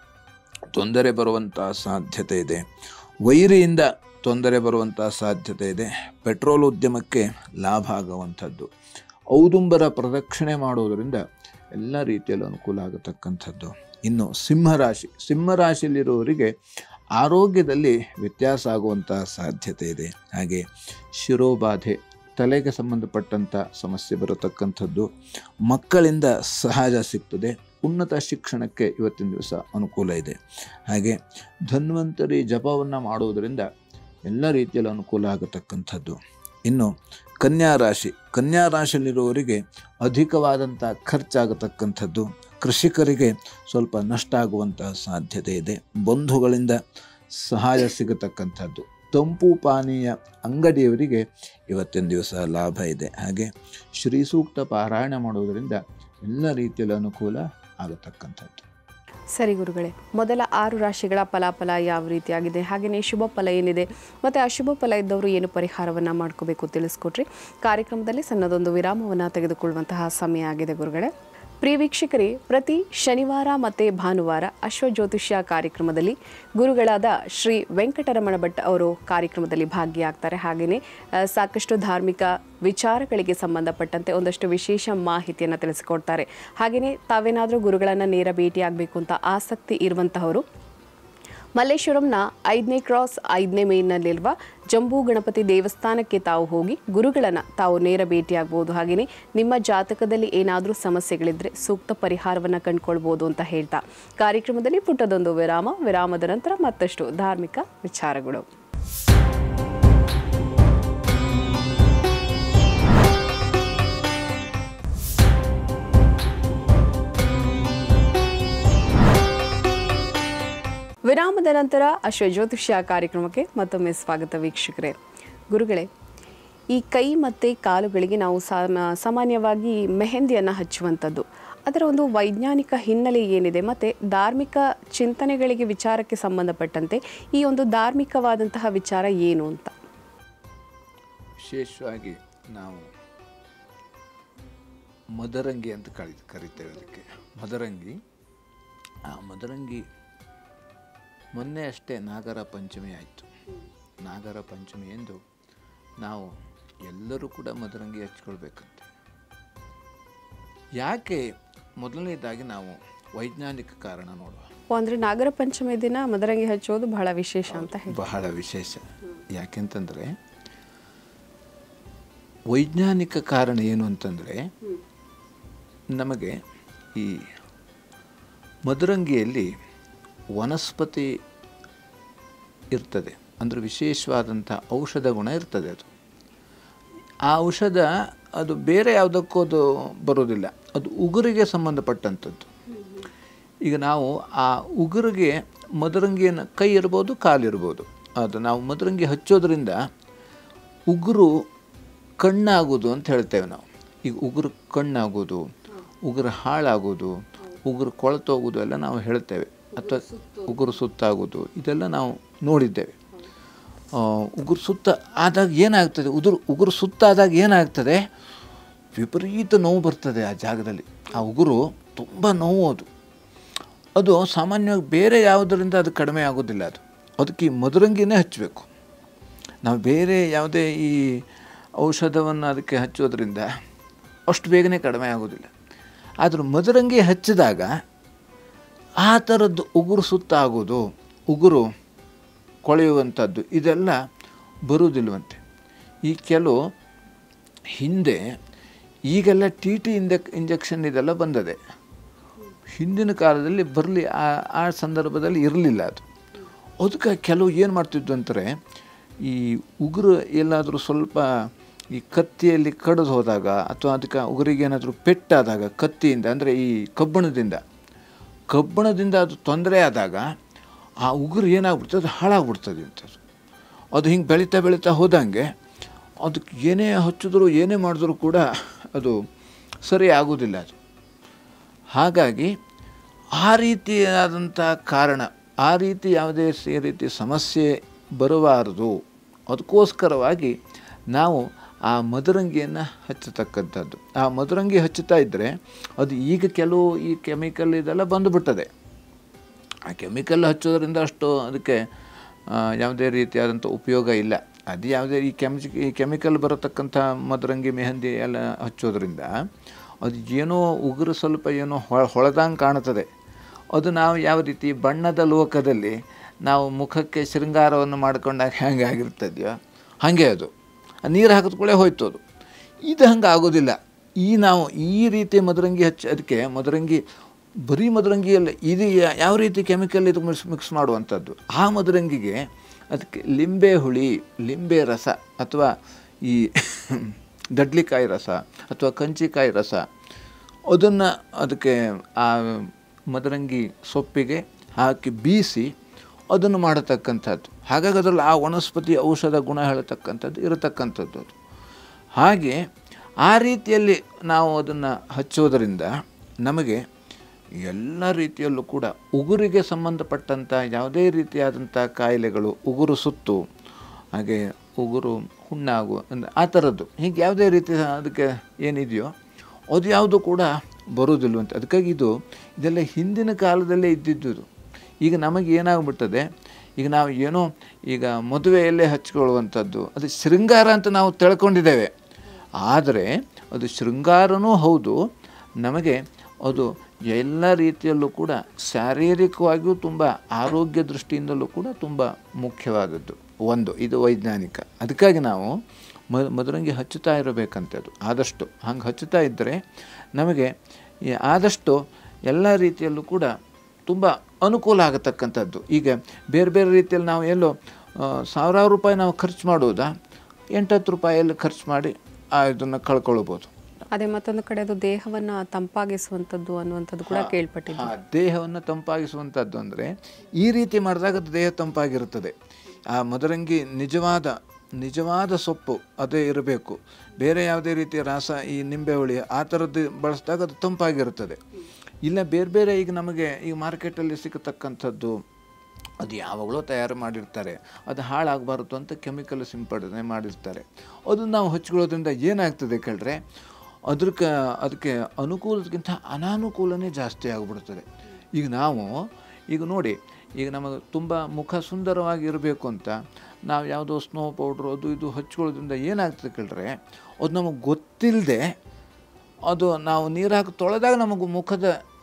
ತೊಂದರೆ ಬರುವಂಥ ಸಾಧ್ಯತೆ ಇದೆ. ವೈರಿಯಿಂದ ತೊಂದರೆ ಬರುವಂಥ ಸಾಧ್ಯತೆ ಇದೆ. ಪೆಟ್ರೋಲ್ ಉದ್ಯಮಕ್ಕೆ ಲಾಭ ಆಗುವಂಥದ್ದು. ಔದುಂಬರ ಪ್ರದಕ್ಷಿಣೆ ಮಾಡೋದರಿಂದ ಎಲ್ಲ ರೀತಿಯಲ್ಲೂ ಅನುಕೂಲ ಆಗತಕ್ಕಂಥದ್ದು. ಇನ್ನು ಸಿಂಹರಾಶಿ. ಸಿಂಹರಾಶಿಯಲ್ಲಿರುವವರಿಗೆ ಆರೋಗ್ಯದಲ್ಲಿ ವ್ಯತ್ಯಾಸ ಆಗುವಂಥ ಸಾಧ್ಯತೆ ಇದೆ. ಹಾಗೆ ಶಿರೋಬಾಧೆ, ತಲೆಗೆ ಸಂಬಂಧಪಟ್ಟಂಥ ಸಮಸ್ಯೆ ಬರತಕ್ಕಂಥದ್ದು. ಮಕ್ಕಳಿಂದ ಸಹಾಯ ಸಿಗ್ತದೆ. ಉನ್ನತ ಶಿಕ್ಷಣಕ್ಕೆ ಇವತ್ತಿನ ದಿವಸ ಅನುಕೂಲ ಇದೆ. ಹಾಗೆ ಧನ್ವಂತರಿ ಜಪವನ್ನು ಮಾಡುವುದರಿಂದ ಎಲ್ಲ ರೀತಿಯಲ್ಲಿ ಅನುಕೂಲ ಆಗತಕ್ಕಂಥದ್ದು. ಇನ್ನು ಕನ್ಯಾ ರಾಶಿ. ಕನ್ಯಾ ರಾಶಿಯಲ್ಲಿರುವವರಿಗೆ ಅಧಿಕವಾದಂಥ ಖರ್ಚಾಗತಕ್ಕಂಥದ್ದು. ಕೃಷಿಕರಿಗೆ ಸ್ವಲ್ಪ ನಷ್ಟ ಆಗುವಂತಹ ಸಾಧ್ಯತೆ ಇದೆ. ಬಂಧುಗಳಿಂದ ಸಹಾಯ ಸಿಗತಕ್ಕಂಥದ್ದು. ತಂಪು ಪಾನೀಯ ಅಂಗಡಿಯವರಿಗೆ ಇವತ್ತಿನ ದಿವಸ ಲಾಭ ಇದೆ. ಹಾಗೆ ಶ್ರೀ ಸೂಕ್ತ ಪಾರಾಯಣ ಮಾಡುವುದರಿಂದ ಎಲ್ಲ ರೀತಿಯಲ್ಲಿ ಅನುಕೂಲ ಆಗತಕ್ಕಂಥದ್ದು. ಸರಿ ಗುರುಗಳೇ, ಮೊದಲ ಆರು ರಾಶಿಗಳ ಫಲಾಫಲ ಯಾವ ರೀತಿಯಾಗಿದೆ, ಹಾಗೆಯೇ ಶುಭ ಫಲ ಏನಿದೆ ಮತ್ತು ಅಶುಭ ಫಲ ಇದ್ದವರು ಏನು ಪರಿಹಾರವನ್ನು ಮಾಡ್ಕೋಬೇಕು ತಿಳಿಸ್ಕೊಟ್ರಿ. ಕಾರ್ಯಕ್ರಮದಲ್ಲಿ ಸಣ್ಣದೊಂದು ವಿರಾಮವನ್ನು ತೆಗೆದುಕೊಳ್ಳುವಂತಹ ಸಮಯ ಆಗಿದೆ ಗುರುಗಳೇ. ಪ್ರಿಯ ವೀಕ್ಷಕರೇ, ಪ್ರತಿ ಶನಿವಾರ ಮತ್ತು ಭಾನುವಾರ ಅಶ್ವಜ್ಯೋತಿಷ್ಯ ಕಾರ್ಯಕ್ರಮದಲ್ಲಿ ಗುರುಗಳಾದ ಶ್ರೀ ವೆಂಕಟರಮಣ ಭಟ್ ಅವರು ಕಾರ್ಯಕ್ರಮದಲ್ಲಿ ಭಾಗಿಯಾಗ್ತಾರೆ. ಹಾಗೆಯೇ ಸಾಕಷ್ಟು ಧಾರ್ಮಿಕ ವಿಚಾರಗಳಿಗೆ ಸಂಬಂಧಪಟ್ಟಂತೆ ಒಂದಷ್ಟು ವಿಶೇಷ ಮಾಹಿತಿಯನ್ನು ತಿಳಿಸಿಕೊಡ್ತಾರೆ. ಹಾಗೆಯೇ ತಾವೇನಾದರೂ ಗುರುಗಳನ್ನು ನೇರ ಭೇಟಿಯಾಗಬೇಕು ಅಂತ ಆಸಕ್ತಿ ಇರುವಂತಹವರು ಮಲ್ಲೇಶ್ವರಂನ ಐದನೇ ಕ್ರಾಸ್ ಐದನೇ ಮೇನ್ನಲ್ಲಿರುವ ಜಂಬೂ ಗಣಪತಿ ದೇವಸ್ಥಾನಕ್ಕೆ ತಾವು ಹೋಗಿ ಗುರುಗಳನ್ನು ತಾವು ನೇರ ಭೇಟಿಯಾಗಬಹುದು. ಹಾಗೆಯೇ ನಿಮ್ಮ ಜಾತಕದಲ್ಲಿ ಏನಾದರೂ ಸಮಸ್ಯೆಗಳಿದ್ದರೆ ಸೂಕ್ತ ಪರಿಹಾರವನ್ನು ಕಂಡುಕೊಳ್ಬೋದು ಅಂತ ಹೇಳ್ತಾ ಕಾರ್ಯಕ್ರಮದಲ್ಲಿ ಪುಟ್ಟದೊಂದು ವಿರಾಮ ವಿರಾಮದ ನಂತರ ಮತ್ತಷ್ಟು ಧಾರ್ಮಿಕ ವಿಚಾರಗಳು. ವಿರಾಮದ ನಂತರ ಅಶ್ವಜ್ಯೋತಿಷ್ಯ ಕಾರ್ಯಕ್ರಮಕ್ಕೆ ಮತ್ತೊಮ್ಮೆ ಸ್ವಾಗತ ವೀಕ್ಷಕರೇ. ಗುರುಗಳೇ, ಈ ಕೈ ಮತ್ತು ಕಾಲುಗಳಿಗೆ ನಾವು ಸಾಮಾನ್ಯವಾಗಿ ಮೆಹಂದಿಯನ್ನು ಹಚ್ಚುವಂಥದ್ದು, ಅದರ ಒಂದು ವೈಜ್ಞಾನಿಕ ಹಿನ್ನೆಲೆ ಏನಿದೆ ಮತ್ತು ಧಾರ್ಮಿಕ ಚಿಂತನೆಗಳಿಗೆ ವಿಚಾರಕ್ಕೆ ಸಂಬಂಧಪಟ್ಟಂತೆ ಈ ಒಂದು ಧಾರ್ಮಿಕವಾದಂತಹ ವಿಚಾರ ಏನು ಅಂತ? ವಿಶೇಷವಾಗಿ ನಾವು ಮದರಂಗಿ ಅಂತ ಕರಿ ಕರಿತೇವೆ ಅದಕ್ಕೆ. ಮದರಂಗಿ ಆ ಮದರಂಗಿ ಮೊನ್ನೆ ಅಷ್ಟೇ ನಾಗರ ಪಂಚಮಿ ಆಯಿತು. ನಾಗರ ಪಂಚಮಿ ಎಂದು ನಾವು ಎಲ್ಲರೂ ಕೂಡ ಮದರಂಗಿ ಹಚ್ಕೊಳ್ಬೇಕಂತೆ. ಯಾಕೆ? ಮೊದಲನೇದಾಗಿ ನಾವು ವೈಜ್ಞಾನಿಕ ಕಾರಣ ನೋಡುವ. ಅಂದರೆ ನಾಗರ ಪಂಚಮಿ ದಿನ ಮದರಂಗಿ ಹಚ್ಚೋದು ಬಹಳ ವಿಶೇಷ ಅಂತ ಹೇಳಿ. ಬಹಳ ವಿಶೇಷ. ಯಾಕೆಂತಂದರೆ ವೈಜ್ಞಾನಿಕ ಕಾರಣ ಏನು ಅಂತಂದರೆ, ನಮಗೆ ಈ ಮದರಂಗಿಯಲ್ಲಿ ವನಸ್ಪತಿ ಇರ್ತದೆ, ಅಂದರೆ ವಿಶೇಷವಾದಂಥ ಔಷಧ ಗುಣ ಇರ್ತದೆ. ಅದು ಆ ಔಷಧ ಅದು ಬೇರೆ ಯಾವುದಕ್ಕೂ ಅದು ಬರೋದಿಲ್ಲ, ಅದು ಉಗುರಿಗೆ ಸಂಬಂಧಪಟ್ಟಂಥದ್ದು. ಈಗ ನಾವು ಆ ಉಗುರಿಗೆ ಮದರಂಗಿಯನ್ನು ಕೈ ಇರ್ಬೋದು, ಕಾಲಿರ್ಬೋದು, ಅದು ನಾವು ಮದರಂಗಿ ಹಚ್ಚೋದ್ರಿಂದ ಉಗುರು ಕಣ್ಣಾಗೋದು ಅಂತ ಹೇಳ್ತೇವೆ ನಾವು. ಈಗ ಉಗುರು ಕಣ್ಣಾಗೋದು, ಉಗುರು ಹಾಳಾಗೋದು, ಉಗುರು ಕೊಳೆತೋಗೋದು ಎಲ್ಲ ನಾವು ಹೇಳ್ತೇವೆ. ಅಥವಾ ಉಗುರು ಸುತ್ತಾಗೋದು ಇದೆಲ್ಲ ನಾವು ನೋಡಿದ್ದೇವೆ. ಉಗುರು ಸುತ್ತ ಆದಾಗ ಏನಾಗ್ತದೆ, ಉದುರು ಉಗುರು ಸುತ್ತಾದಾಗ ಏನಾಗ್ತದೆ, ವಿಪರೀತ ನೋವು ಬರ್ತದೆ ಆ ಜಾಗದಲ್ಲಿ. ಆ ಉಗುರು ತುಂಬ ನೋವು. ಅದು ಅದು ಸಾಮಾನ್ಯವಾಗಿ ಬೇರೆ ಯಾವುದರಿಂದ ಅದು ಕಡಿಮೆ ಆಗೋದಿಲ್ಲ. ಅದು ಅದಕ್ಕೆ ಈ ಮದರಂಗಿನೇ ಹಚ್ಚಬೇಕು ನಾವು. ಬೇರೆ ಯಾವುದೇ ಈ ಔಷಧವನ್ನು ಅದಕ್ಕೆ ಹಚ್ಚೋದ್ರಿಂದ ಅಷ್ಟು ಬೇಗನೆ ಕಡಿಮೆ ಆಗೋದಿಲ್ಲ. ಆದರೂ ಮದರಂಗಿ ಹಚ್ಚಿದಾಗ ಆ ಥರದ್ದು ಉಗುರು ಸುತ್ತ ಆಗೋದು, ಉಗುರು ಕೊಳೆಯುವಂಥದ್ದು ಇದೆಲ್ಲ ಬರುವುದಿಲ್ಲವಂತೆ. ಈ ಕೆಲವು ಹಿಂದೆ ಈಗೆಲ್ಲ ಟಿ ಟಿ ಇಂಜೆಕ್ ಇಂಜೆಕ್ಷನ್ ಇದೆಲ್ಲ ಬಂದದೆ. ಹಿಂದಿನ ಕಾಲದಲ್ಲಿ ಬರಲಿ ಆ ಆ ಸಂದರ್ಭದಲ್ಲಿ ಇರಲಿಲ್ಲ ಅದು. ಅದಕ್ಕೆ ಕೆಲವು ಏನು ಮಾಡ್ತಿದ್ದು ಅಂತಾರೆ, ಈ ಉಗುರು ಎಲ್ಲಾದರೂ ಸ್ವಲ್ಪ ಈ ಕತ್ತಿಯಲ್ಲಿ ಕಡಿದು ಹೋದಾಗ ಅಥವಾ ಅದಕ್ಕೆ ಉಗುರಿಗೆ ಏನಾದರೂ ಪೆಟ್ಟಾದಾಗ ಕತ್ತಿಯಿಂದ, ಅಂದರೆ ಈ ಕಬ್ಬಣದಿಂದ ಕಬ್ಬಣದಿಂದ ಅದು ತೊಂದರೆ ಆದಾಗ ಆ ಉಗುರು ಏನಾಗ್ಬಿಡ್ತದೆ, ಅದು ಹಾಳಾಗ್ಬಿಡ್ತದೆ ಅಂತದ್ದು. ಅದು ಹಿಂಗೆ ಬೆಳೀತಾ ಬೆಳೀತಾ ಹೋದಂಗೆ ಅದಕ್ಕೆ ಏನೇ ಹಚ್ಚಿದ್ರು ಏನೇ ಮಾಡಿದ್ರೂ ಕೂಡ ಅದು ಸರಿ ಆಗೋದಿಲ್ಲ ಅದು. ಹಾಗಾಗಿ ಆ ರೀತಿಯಾದಂಥ ಕಾರಣ, ಆ ರೀತಿ ಯಾವುದೇ ರೀತಿ ಸಮಸ್ಯೆ ಬರಬಾರದು, ಅದಕ್ಕೋಸ್ಕರವಾಗಿ ನಾವು ಆ ಮದರಂಗಿಯನ್ನು ಹಚ್ಚತಕ್ಕಂಥದ್ದು. ಆ ಮದರಂಗಿ ಹಚ್ಚುತ್ತಾ ಇದ್ದರೆ ಅದು ಈಗ ಕೆಲವು ಈ ಕೆಮಿಕಲ್ ಇದೆಲ್ಲ ಬಂದುಬಿಟ್ಟದೆ. ಆ ಕೆಮಿಕಲ್ ಹಚ್ಚೋದ್ರಿಂದ ಅಷ್ಟು ಅದಕ್ಕೆ ಯಾವುದೇ ರೀತಿಯಾದಂಥ ಉಪಯೋಗ ಇಲ್ಲ. ಅದು ಯಾವುದೇ ಈ ಕೆಮಿ ಈ ಕೆಮಿಕಲ್ ಬರತಕ್ಕಂಥ ಮದರಂಗಿ ಮೆಹಂದಿ ಎಲ್ಲ ಹಚ್ಚೋದ್ರಿಂದ ಅದು ಏನೋ ಉಗುರು ಸ್ವಲ್ಪ ಏನೋ ಹೊ ಹೊಳೆದಂಗೆ ಕಾಣ್ತದೆ. ಅದು ನಾವು ಯಾವ ರೀತಿ ಬಣ್ಣದ ಲೋಕದಲ್ಲಿ ನಾವು ಮುಖಕ್ಕೆ ಶೃಂಗಾರವನ್ನು ಮಾಡ್ಕೊಂಡಾಗ ಹೆಂಗೆ ಆಗಿರ್ತದೆಯೋ ಹಾಗೆ ಅದು ನೀರು ಹಾಕಿದ ಕೂಡಲೇ ಹೋಯ್ತು ಅದು. ಇದು ಹಂಗೆ ಆಗೋದಿಲ್ಲ. ಈ ನಾವು ಈ ರೀತಿ ಮದರಂಗಿ ಹಚ್ಚಿ, ಅದಕ್ಕೆ ಮದರಂಗಿ ಬರೀ ಮದರಂಗಿಯಲ್ಲ, ಇದು ಯಾವ ರೀತಿ ಕೆಮಿಕಲ್ ಇದು ಮಿಕ್ಸ್ ಮಿಕ್ಸ್ ಮಾಡುವಂಥದ್ದು. ಆ ಮದರಂಗಿಗೆ ಅದಕ್ಕೆ ಲಿಂಬೆ ಹುಳಿ, ಲಿಂಬೆ ರಸ ಅಥವಾ ಈ ದಡ್ಲಿಕಾಯಿ ರಸ ಅಥವಾ ಕಂಚಿಕಾಯಿ ರಸ ಅದನ್ನು ಅದಕ್ಕೆ ಆ ಮದರಂಗಿ ಸೊಪ್ಪಿಗೆ ಹಾಕಿ ಬೀಸಿ ಅದನ್ನು ಮಾಡತಕ್ಕಂಥದ್ದು. ಹಾಗಾಗಿ ಅದರಲ್ಲಿ ಆ ವನಸ್ಪತಿ ಔಷಧ ಗುಣ ಹೇಳತಕ್ಕಂಥದ್ದು ಇರತಕ್ಕಂಥದ್ದು ಅದು. ಹಾಗೆ ಆ ರೀತಿಯಲ್ಲಿ ನಾವು ಅದನ್ನು ಹಚ್ಚೋದರಿಂದ ನಮಗೆ ಎಲ್ಲ ರೀತಿಯಲ್ಲೂ ಕೂಡ ಉಗುರಿಗೆ ಸಂಬಂಧಪಟ್ಟಂಥ ಯಾವುದೇ ರೀತಿಯಾದಂಥ ಕಾಯಿಲೆಗಳು, ಉಗುರು ಸುತ್ತು, ಹಾಗೆ ಉಗುರು ಹುಣ್ಣಾಗು ಅಂದರೆ ಆ ಥರದ್ದು, ಹೀಗೆ ಯಾವುದೇ ರೀತಿ ಅದಕ್ಕೆ ಏನಿದೆಯೋ ಅದು ಯಾವುದು ಕೂಡ ಬರೋದಿಲ್ವಂತೆ. ಅದಕ್ಕಾಗಿ ಇದು ಇದೆಲ್ಲ ಹಿಂದಿನ ಕಾಲದಲ್ಲೇ ಇದ್ದಿದ್ದು. ಈಗ ನಮಗೆ ಏನಾಗ್ಬಿಟ್ಟದೆ, ಈಗ ನಾವು ಏನೋ ಈಗ ಮದುವೆಯಲ್ಲೇ ಹಚ್ಕೊಳ್ಳುವಂಥದ್ದು ಅದು ಶೃಂಗಾರ ಅಂತ ನಾವು ತಿಳ್ಕೊಂಡಿದ್ದೇವೆ. ಆದರೆ ಅದು ಶೃಂಗಾರನೂ ಹೌದು, ನಮಗೆ ಅದು ಎಲ್ಲ ರೀತಿಯಲ್ಲೂ ಕೂಡ ಶಾರೀರಿಕವಾಗಿಯೂ ತುಂಬ ಆರೋಗ್ಯ ದೃಷ್ಟಿಯಿಂದಲೂ ಕೂಡ ತುಂಬ ಮುಖ್ಯವಾದದ್ದು ಒಂದು. ಇದು ವೈಜ್ಞಾನಿಕ. ಅದಕ್ಕಾಗಿ ನಾವು ಮ ಮದರಂಗಿ ಹಚ್ಚುತ್ತಾ ಇರಬೇಕಂತದ್ದು. ಆದಷ್ಟು ಹಂಗೆ ಹಚ್ಚುತ್ತಾ ಇದ್ದರೆ ನಮಗೆ ಆದಷ್ಟು ಎಲ್ಲ ರೀತಿಯಲ್ಲೂ ಕೂಡ ತುಂಬ ಅನುಕೂಲ ಆಗತಕ್ಕಂಥದ್ದು. ಈಗ ಬೇರೆ ಬೇರೆ ರೀತಿಯಲ್ಲಿ ನಾವು ಎಲ್ಲೋ ಸಾವಿರಾರು ರೂಪಾಯಿ ನಾವು ಖರ್ಚು ಮಾಡೋದಾ, ಎಂಟತ್ತು ರೂಪಾಯಲ್ಲಿ ಖರ್ಚು ಮಾಡಿ ಇದನ್ನು ಕಳ್ಕೊಳ್ಬೋದು. ಅದೇ ಮತ್ತೊಂದು ಕಡೆ ಅದು ದೇಹವನ್ನು ತಂಪಾಗಿಸುವಂಥದ್ದು ಅನ್ನುವಂಥದ್ದು ಕೂಡ ಕೇಳ್ಪಟ್ಟಿದೆ. ದೇಹವನ್ನು ತಂಪಾಗಿಸುವಂಥದ್ದು ಅಂದರೆ ಈ ರೀತಿ ಮಾಡಿದಾಗ ಅದು ದೇಹ ತಂಪಾಗಿರುತ್ತದೆ. ಆ ಮದರಂಗಿ ನಿಜವಾದ ನಿಜವಾದ ಸೊಪ್ಪು ಅದೇ ಇರಬೇಕು. ಬೇರೆ ಯಾವುದೇ ರೀತಿಯ ರಾಸ, ಈ ನಿಂಬೆ ಹುಳಿ ಆ ಥರದ್ದು ಬಳಸಿದಾಗ ಅದು ತಂಪಾಗಿರುತ್ತದೆ. ಇಲ್ಲ ಬೇರೆ ಬೇರೆ ಈಗ ನಮಗೆ ಈಗ ಮಾರ್ಕೆಟಲ್ಲಿ ಸಿಗತಕ್ಕಂಥದ್ದು ಅದು ಯಾವಾಗಲೂ ತಯಾರು ಮಾಡಿರ್ತಾರೆ, ಅದು ಹಾಳಾಗಬಾರ್ದು ಅಂತ ಕೆಮಿಕಲ್ ಸಿಂಪಡಣೆ ಮಾಡಿರ್ತಾರೆ. ಅದನ್ನು ನಾವು ಹಚ್ಕೊಳ್ಳೋದ್ರಿಂದ ಏನಾಗ್ತದೆ ಕೇಳಿದ್ರೆ ಅದ್ರಕ್ಕೆ ಅದಕ್ಕೆ ಅನುಕೂಲಕ್ಕಿಂತ ಅನಾನುಕೂಲನೇ ಜಾಸ್ತಿ ಆಗಿಬಿಡ್ತದೆ. ಈಗ ನಾವು ಈಗ ನೋಡಿ, ಈಗ ನಮಗೆ ತುಂಬ ಮುಖ ಸುಂದರವಾಗಿ ಇರಬೇಕು ಅಂತ ನಾವು ಯಾವುದೋ ಸ್ನೋ ಪೌಡ್ರು ಅದು ಇದು ಹಚ್ಕೊಳ್ಳೋದ್ರಿಂದ ಏನಾಗ್ತದೆ ಕೇಳಿದ್ರೆ ಅದು ನಮಗೆ ಗೊತ್ತಿಲ್ಲದೆ ಅದು ನಾವು ನೀರು ಹಾಕಿ ತೊಳೆದಾಗ ನಮಗೆ ಮುಖದ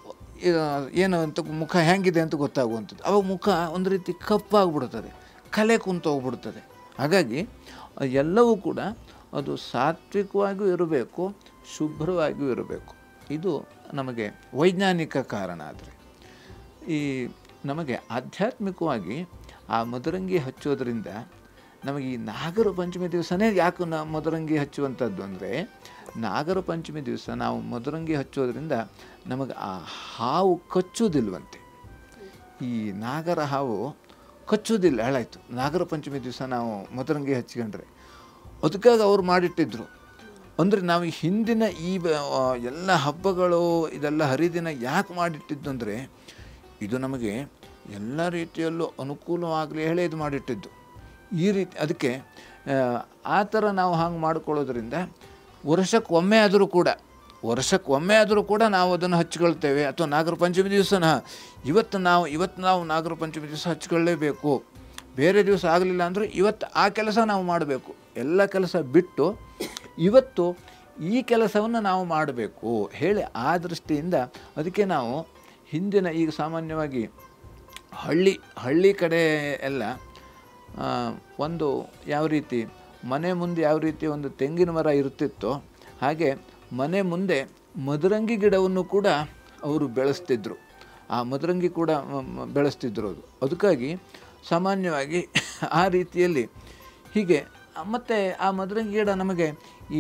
ಏನು ಅಂತ ಮುಖ ಹೆಂಗಿದೆ ಅಂತ ಗೊತ್ತಾಗುವಂಥದ್ದು. ಅವಾಗ ಮುಖ ಒಂದು ರೀತಿ ಕಪ್ಪಾಗ್ಬಿಡ್ತದೆ, ಕಲೆ ಕುಂತೋಗ್ಬಿಡ್ತದೆ. ಹಾಗಾಗಿ ಎಲ್ಲವೂ ಕೂಡ ಅದು ಸಾತ್ವಿಕವಾಗಿಯೂ ಇರಬೇಕು, ಶುಭ್ರವಾಗಿಯೂ ಇರಬೇಕು. ಇದು ನಮಗೆ ವೈಜ್ಞಾನಿಕ ಕಾರಣ. ಆದರೆ ಈ ನಮಗೆ ಆಧ್ಯಾತ್ಮಿಕವಾಗಿ ಆ ಮದರಂಗಿ ಹಚ್ಚೋದ್ರಿಂದ ನಮಗೆ ಈ ನಾಗರ ಪಂಚಮಿ ದಿವಸನೇ ಯಾಕೆ ನಾ ಮದರಂಗಿ ಹಚ್ಚುವಂಥದ್ದು ಅಂದರೆ, ನಾಗರ ಪಂಚಮಿ ದಿವಸ ನಾವು ಮದರಂಗಿ ಹಚ್ಚೋದ್ರಿಂದ ನಮಗೆ ಆ ಹಾವು ಕಚ್ಚೋದಿಲ್ವಂತೆ. ಈ ನಾಗರ ಹಾವು ಕಚ್ಚೋದಿಲ್ಲ, ಹೇಳಾಯ್ತು. ನಾಗರ ಪಂಚಮಿ ದಿವಸ ನಾವು ಮದರಂಗಿ ಹಚ್ಕೊಂಡ್ರೆ ಅದಕ್ಕಾಗಿ ಅವ್ರು ಮಾಡಿಟ್ಟಿದ್ರು. ಅಂದರೆ ನಾವು ಹಿಂದಿನ ಈ ಎಲ್ಲ ಹಬ್ಬಗಳು ಇದೆಲ್ಲ ಹರಿದಿನ ಯಾಕೆ ಮಾಡಿಟ್ಟಿದ್ದು ಅಂದರೆ ಇದು ನಮಗೆ ಎಲ್ಲ ರೀತಿಯಲ್ಲೂ ಅನುಕೂಲವಾಗಲಿ ಹೇಳಿ ಇದು ಮಾಡಿಟ್ಟಿದ್ದು ಈ ರೀತಿ. ಅದಕ್ಕೆ ಆ ಥರ ನಾವು ಹಂಗೆ ಮಾಡ್ಕೊಳ್ಳೋದ್ರಿಂದ ವರ್ಷಕ್ಕೆ ಒಮ್ಮೆ ಆದರೂ ಕೂಡ ವರ್ಷಕ್ಕೆ ಒಮ್ಮೆ ಆದರೂ ಕೂಡ ನಾವು ಅದನ್ನು ಹಚ್ಕೊಳ್ತೇವೆ. ಅಥವಾ ನಾಗರ ಪಂಚಮಿ ದಿವಸನ ಇವತ್ತು ನಾವು ಇವತ್ತು ನಾವು ನಾಗರ ಪಂಚಮಿ ದಿವಸ ಹಚ್ಕೊಳ್ಳೇಬೇಕು. ಬೇರೆ ದಿವಸ ಆಗಲಿಲ್ಲ ಅಂದರೆ ಇವತ್ತು ಆ ಕೆಲಸ ನಾವು ಮಾಡಬೇಕು. ಎಲ್ಲ ಕೆಲಸ ಬಿಟ್ಟು ಇವತ್ತು ಈ ಕೆಲಸವನ್ನು ನಾವು ಮಾಡಬೇಕು ಹೇಳಿ ಆ ದೃಷ್ಟಿಯಿಂದ ಅದಕ್ಕೆ ನಾವು ಹಿಂದಿನ ಈಗ ಸಾಮಾನ್ಯವಾಗಿ ಹಳ್ಳಿ ಹಳ್ಳಿ ಕಡೆ ಎಲ್ಲ ಒಂದು ಯಾವ ರೀತಿ ಮನೆ ಮುಂದೆ ಯಾವ ರೀತಿ ಒಂದು ತೆಂಗಿನ ಮರ ಇರ್ತಿತ್ತೋ ಹಾಗೆ ಮನೆ ಮುಂದೆ ಮದರಂಗಿ ಗಿಡವನ್ನು ಕೂಡ ಅವರು ಬೆಳೆಸ್ತಿದ್ರು. ಆ ಮದರಂಗಿ ಕೂಡ ಬೆಳೆಸ್ತಿದ್ರು. ಅದು ಅದಕ್ಕಾಗಿ ಸಾಮಾನ್ಯವಾಗಿ ಆ ರೀತಿಯಲ್ಲಿ ಹೀಗೆ. ಮತ್ತು ಆ ಮದರಂಗಿ ಗಿಡ ನಮಗೆ ಈ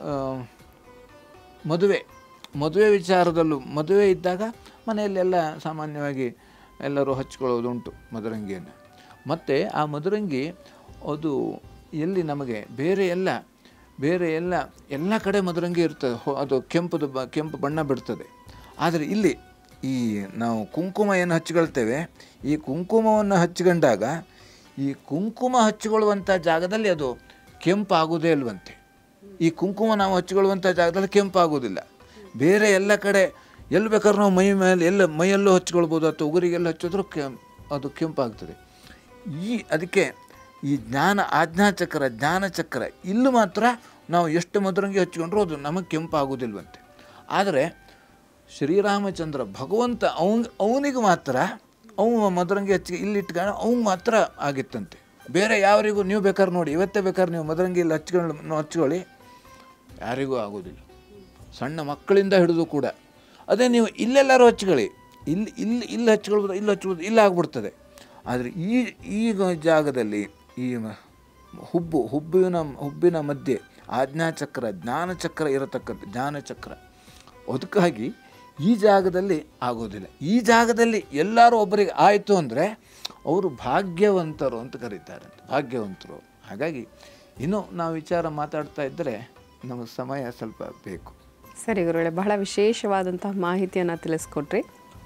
ಮದುವೆ ಮದುವೆ ವಿಚಾರದಲ್ಲೂ ಮದುವೆ ಇದ್ದಾಗ ಮನೆಯಲ್ಲೆಲ್ಲ ಸಾಮಾನ್ಯವಾಗಿ ಎಲ್ಲರೂ ಹಚ್ಕೊಳ್ಳೋದುಂಟು ಮದರಂಗಿಯನ್ನು. ಮತ್ತು ಆ ಮದರಂಗಿ ಅದು ಎಲ್ಲಿ ನಮಗೆ ಬೇರೆ ಎಲ್ಲ ಬೇರೆ ಎಲ್ಲ ಎಲ್ಲ ಕಡೆ ಮದರಂಗಿ ಇರ್ತದೆ, ಅದು ಕೆಂಪುದು ಬ ಕೆಂಪು ಬಣ್ಣ ಬಿಡ್ತದೆ. ಆದರೆ ಇಲ್ಲಿ ಈ ನಾವು ಕುಂಕುಮ ಏನು ಹಚ್ಕೊಳ್ತೇವೆ, ಈ ಕುಂಕುಮವನ್ನು ಹಚ್ಕೊಂಡಾಗ ಈ ಕುಂಕುಮ ಹಚ್ಕೊಳ್ಳುವಂಥ ಜಾಗದಲ್ಲಿ ಅದು ಕೆಂಪು ಆಗೋದೇ ಇಲ್ವಂತೆ. ಈ ಕುಂಕುಮ ನಾವು ಹಚ್ಕೊಳ್ಳುವಂಥ ಜಾಗದಲ್ಲಿ ಕೆಂಪು ಆಗೋದಿಲ್ಲ. ಬೇರೆ ಎಲ್ಲ ಕಡೆ ಎಲ್ಲಿ ಬೇಕಾದ್ರೂ ನಾವು ಮೈ ಮೇಲೆ ಎಲ್ಲ ಮೈಯಲ್ಲೂ ಹಚ್ಕೊಳ್ಬೋದು, ಅಥವಾ ಉಗುರಿಗೆಲ್ಲ ಹಚ್ಚಿದ್ರೂ ಕೆ ಅದು ಕೆಂಪಾಗ್ತದೆ. ಈ ಅದಕ್ಕೆ ಈ ಜ್ಞಾನ ಆಜ್ಞಾಚಕ್ರ ಜ್ಞಾನಚಕ್ರ ಇಲ್ಲಿ ಮಾತ್ರ ನಾವು ಎಷ್ಟು ಮದರಂಗಿ ಹಚ್ಕೊಂಡ್ರೂ ಅದು ನಮಗೆ ಕೆಂಪಾಗೋದಿಲ್ವಂತೆ. ಆದರೆ ಶ್ರೀರಾಮಚಂದ್ರ ಭಗವಂತ ಅವನ್ ಅವನಿಗೆ ಮಾತ್ರ ಅವ ಮದರಂಗಿ ಹಚ್ಚಿ ಇಲ್ಲಿಟ್ಕೊಂಡು ಅವ್ನಿಗೆ ಮಾತ್ರ ಆಗಿತ್ತಂತೆ. ಬೇರೆ ಯಾರಿಗೂ ನೀವು ಬೇಕಾದ್ರೆ ನೋಡಿ, ಇವತ್ತೇ ಬೇಕಾದ್ರೆ ನೀವು ಮದರಂಗಿ ಇಲ್ಲಿ ಹಚ್ಕೊಂಡು ಹಚ್ಕೊಳ್ಳಿ, ಯಾರಿಗೂ ಆಗೋದಿಲ್ಲ. ಸಣ್ಣ ಮಕ್ಕಳಿಂದ ಹಿಡಿದು ಕೂಡ ಅದೇ ನೀವು ಇಲ್ಲೆಲ್ಲರೂ ಹಚ್ಕೊಳ್ಳಿ, ಇಲ್ಲಿ ಇಲ್ಲಿ ಇಲ್ಲಿ ಹಚ್ಕೊಳ್ಬೋದು, ಇಲ್ಲಿ ಹಚ್ಕೊಳ್ಬೋದು, ಇಲ್ಲಿ ಆಗ್ಬಿಡ್ತದೆ. ಆದರೆ ಈ ಈಗ ಜಾಗದಲ್ಲಿ ಈ ಹುಬ್ಬು ಹುಬ್ಬಿನ ಹುಬ್ಬಿನ ಮಧ್ಯೆ ಆಜ್ಞಾಚಕ್ರ ಜ್ಞಾನಚಕ್ರ ಇರತಕ್ಕಂಥ ಜ್ಞಾನಚಕ್ರ, ಅದಕ್ಕಾಗಿ ಈ ಜಾಗದಲ್ಲಿ ಆಗೋದಿಲ್ಲ. ಈ ಜಾಗದಲ್ಲಿ ಎಲ್ಲರೂ ಒಬ್ಬರಿಗೆ ಆಯಿತು ಅಂದರೆ ಅವರು ಭಾಗ್ಯವಂತರು ಅಂತ ಕರೀತಾರೆ, ಭಾಗ್ಯವಂತರು. ಹಾಗಾಗಿ ಇನ್ನೂ ನಾವು ವಿಚಾರ ಮಾತಾಡ್ತಾ ಇದ್ದರೆ ನಮಗೆ ಸಮಯ ಸ್ವಲ್ಪ ಬೇಕು. ಸರಿ ಗುರುಗಳೇ, ಬಹಳ ವಿಶೇಷವಾದಂತಹ ಮಾಹಿತಿಯನ್ನು ತಿಳಿಸ್ಕೊಟ್ರಿ.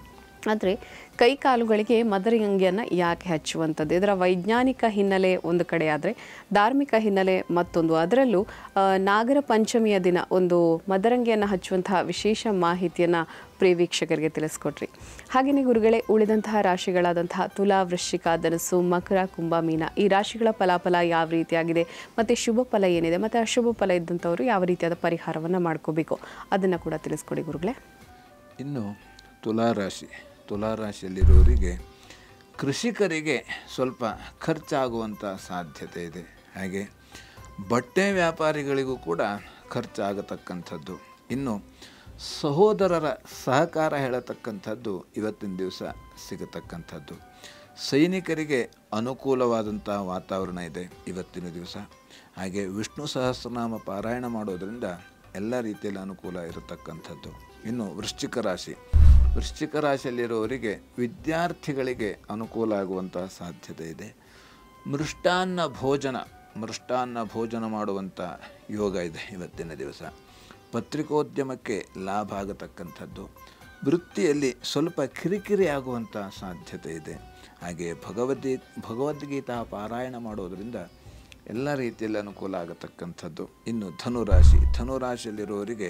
ಆದರೆ ಕೈ ಕಾಲುಗಳಿಗೆ ಮದರಿ ಅಂಗಿಯನ್ನು ಯಾಕೆ ಹಚ್ಚುವಂಥದ್ದು, ಇದರ ವೈಜ್ಞಾನಿಕ ಹಿನ್ನೆಲೆ ಒಂದು ಕಡೆ ಆದರೆ ಧಾರ್ಮಿಕ ಹಿನ್ನೆಲೆ ಮತ್ತೊಂದು. ಅದರಲ್ಲೂ ನಾಗರ ಪಂಚಮಿಯ ದಿನ ಒಂದು ಮದರಂಗಿಯನ್ನು ಹಚ್ಚುವಂತಹ ವಿಶೇಷ ಮಾಹಿತಿಯನ್ನು ಪ್ರಿಯ ವೀಕ್ಷಕರಿಗೆ ತಿಳಿಸ್ಕೊಟ್ರಿ. ಹಾಗೆಯೇ ಗುರುಗಳೇ, ಉಳಿದಂತಹ ರಾಶಿಗಳಾದಂತಹ ತುಲಾ, ವೃಶ್ಚಿಕ, ಧನಸ್ಸು, ಮಕರ, ಕುಂಭ, ಮೀನ ಈ ರಾಶಿಗಳ ಫಲಾಫಲ ಯಾವ ರೀತಿಯಾಗಿದೆ ಮತ್ತು ಶುಭ ಫಲ ಏನಿದೆ ಮತ್ತು ಅಶುಭ ಫಲ ಇದ್ದಂಥವರು ಯಾವ ರೀತಿಯಾದ ಪರಿಹಾರವನ್ನು ಮಾಡ್ಕೋಬೇಕು ಅದನ್ನು ಕೂಡ ತಿಳಿಸ್ಕೊಡಿ ಗುರುಗಳೇ. ಇನ್ನು ತುಲಾರಾಶಿ ತುಲಾರಾಶಿಯಲ್ಲಿರುವವರಿಗೆ ಕೃಷಿಕರಿಗೆ ಸ್ವಲ್ಪ ಖರ್ಚಾಗುವಂಥ ಸಾಧ್ಯತೆ ಇದೆ. ಹಾಗೆ ಬಟ್ಟೆ ವ್ಯಾಪಾರಿಗಳಿಗೂ ಕೂಡ ಖರ್ಚಾಗತಕ್ಕಂಥದ್ದು. ಇನ್ನು ಸಹೋದರರ ಸಹಕಾರ ಹೇಳತಕ್ಕಂಥದ್ದು ಇವತ್ತಿನ ದಿವಸ ಸಿಗತಕ್ಕಂಥದ್ದು. ಸೈನಿಕರಿಗೆ ಅನುಕೂಲವಾದಂಥ ವಾತಾವರಣ ಇದೆ ಇವತ್ತಿನ ದಿವಸ. ಹಾಗೆ ವಿಷ್ಣು ಸಹಸ್ರನಾಮ ಪಾರಾಯಣ ಮಾಡೋದರಿಂದ ಎಲ್ಲ ರೀತಿಯಲ್ಲಿ ಅನುಕೂಲ ಇರತಕ್ಕಂಥದ್ದು. ಇನ್ನು ವೃಶ್ಚಿಕ ರಾಶಿ ವೃಶ್ಚಿಕ ರಾಶಿಯಲ್ಲಿರುವವರಿಗೆ ವಿದ್ಯಾರ್ಥಿಗಳಿಗೆ ಅನುಕೂಲ ಆಗುವಂಥ ಸಾಧ್ಯತೆ ಇದೆ. ಮೃಷ್ಟಾನ್ನ ಭೋಜನ ಮೃಷ್ಟಾನ್ನ ಭೋಜನ ಮಾಡುವಂಥ ಯೋಗ ಇದೆ ಇವತ್ತಿನ ದಿವಸ. ಪತ್ರಿಕೋದ್ಯಮಕ್ಕೆ ಲಾಭ ಆಗತಕ್ಕಂಥದ್ದು. ವೃತ್ತಿಯಲ್ಲಿ ಸ್ವಲ್ಪ ಕಿರಿಕಿರಿ ಆಗುವಂಥ ಸಾಧ್ಯತೆ ಇದೆ. ಹಾಗೆ ಭಗವದ್ಗೀ ಭಗವದ್ಗೀತಾ ಪಾರಾಯಣ ಮಾಡೋದರಿಂದ ಎಲ್ಲ ರೀತಿಯಲ್ಲಿ ಅನುಕೂಲ ಆಗತಕ್ಕಂಥದ್ದು. ಇನ್ನು ಧನುರಾಶಿ ಧನುರಾಶಿಯಲ್ಲಿರುವವರಿಗೆ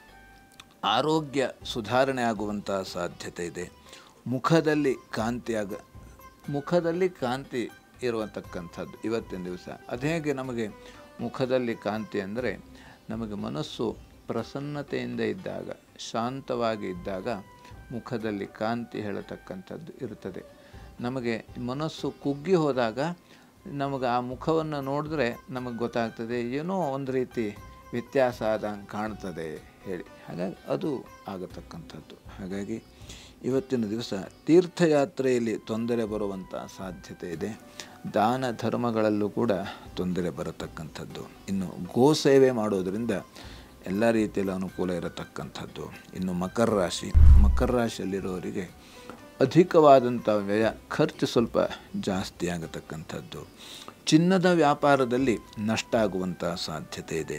ಆರೋಗ್ಯ ಸುಧಾರಣೆ ಆಗುವಂಥ ಸಾಧ್ಯತೆ ಇದೆ. ಮುಖದಲ್ಲಿ ಕಾಂತಿಯಾಗ ಮುಖದಲ್ಲಿ ಕಾಂತಿ ಇರುವತಕ್ಕಂಥದ್ದು ಇವತ್ತಿನ ದಿವಸ. ಅದೇಗೆ ನಮಗೆ ಮುಖದಲ್ಲಿ ಕಾಂತಿ ಅಂದರೆ ನಮಗೆ ಮನಸ್ಸು ಪ್ರಸನ್ನತೆಯಿಂದ ಇದ್ದಾಗ, ಶಾಂತವಾಗಿ ಇದ್ದಾಗ ಮುಖದಲ್ಲಿ ಕಾಂತಿ ಹೇಳತಕ್ಕಂಥದ್ದು ಇರುತ್ತದೆ. ನಮಗೆ ಮನಸ್ಸು ಕುಗ್ಗಿ ಹೋದಾಗ ನಮಗೆ ಆ ಮುಖವನ್ನು ನೋಡಿದ್ರೆ ನಮಗೆ ಗೊತ್ತಾಗ್ತದೆ ಏನೋ ಒಂದು ರೀತಿ ವ್ಯತ್ಯಾಸ ಆದಂಗೆ ಕಾಣ್ತದೆ ಹೇಳಿ, ಹಾಗಾಗಿ ಅದು ಆಗತಕ್ಕಂಥದ್ದು. ಹಾಗಾಗಿ ಇವತ್ತಿನ ದಿವಸ ತೀರ್ಥಯಾತ್ರೆಯಲ್ಲಿ ತೊಂದರೆ ಬರುವಂಥ ಸಾಧ್ಯತೆ ಇದೆ. ದಾನ ಧರ್ಮಗಳಲ್ಲೂ ಕೂಡ ತೊಂದರೆ ಬರತಕ್ಕಂಥದ್ದು. ಇನ್ನು ಗೋಸೇವೆ ಮಾಡೋದರಿಂದ ಎಲ್ಲ ರೀತಿಯಲ್ಲಿ ಅನುಕೂಲ ಇರತಕ್ಕಂಥದ್ದು. ಇನ್ನು ಮಕರ ರಾಶಿ ಮಕರ ರಾಶಿಯಲ್ಲಿರೋರಿಗೆ ಅಧಿಕವಾದಂಥ ವ್ಯಯ, ಖರ್ಚು ಸ್ವಲ್ಪ ಜಾಸ್ತಿ ಆಗತಕ್ಕಂಥದ್ದು. ಚಿನ್ನದ ವ್ಯಾಪಾರದಲ್ಲಿ ನಷ್ಟ ಆಗುವಂಥ ಸಾಧ್ಯತೆ ಇದೆ.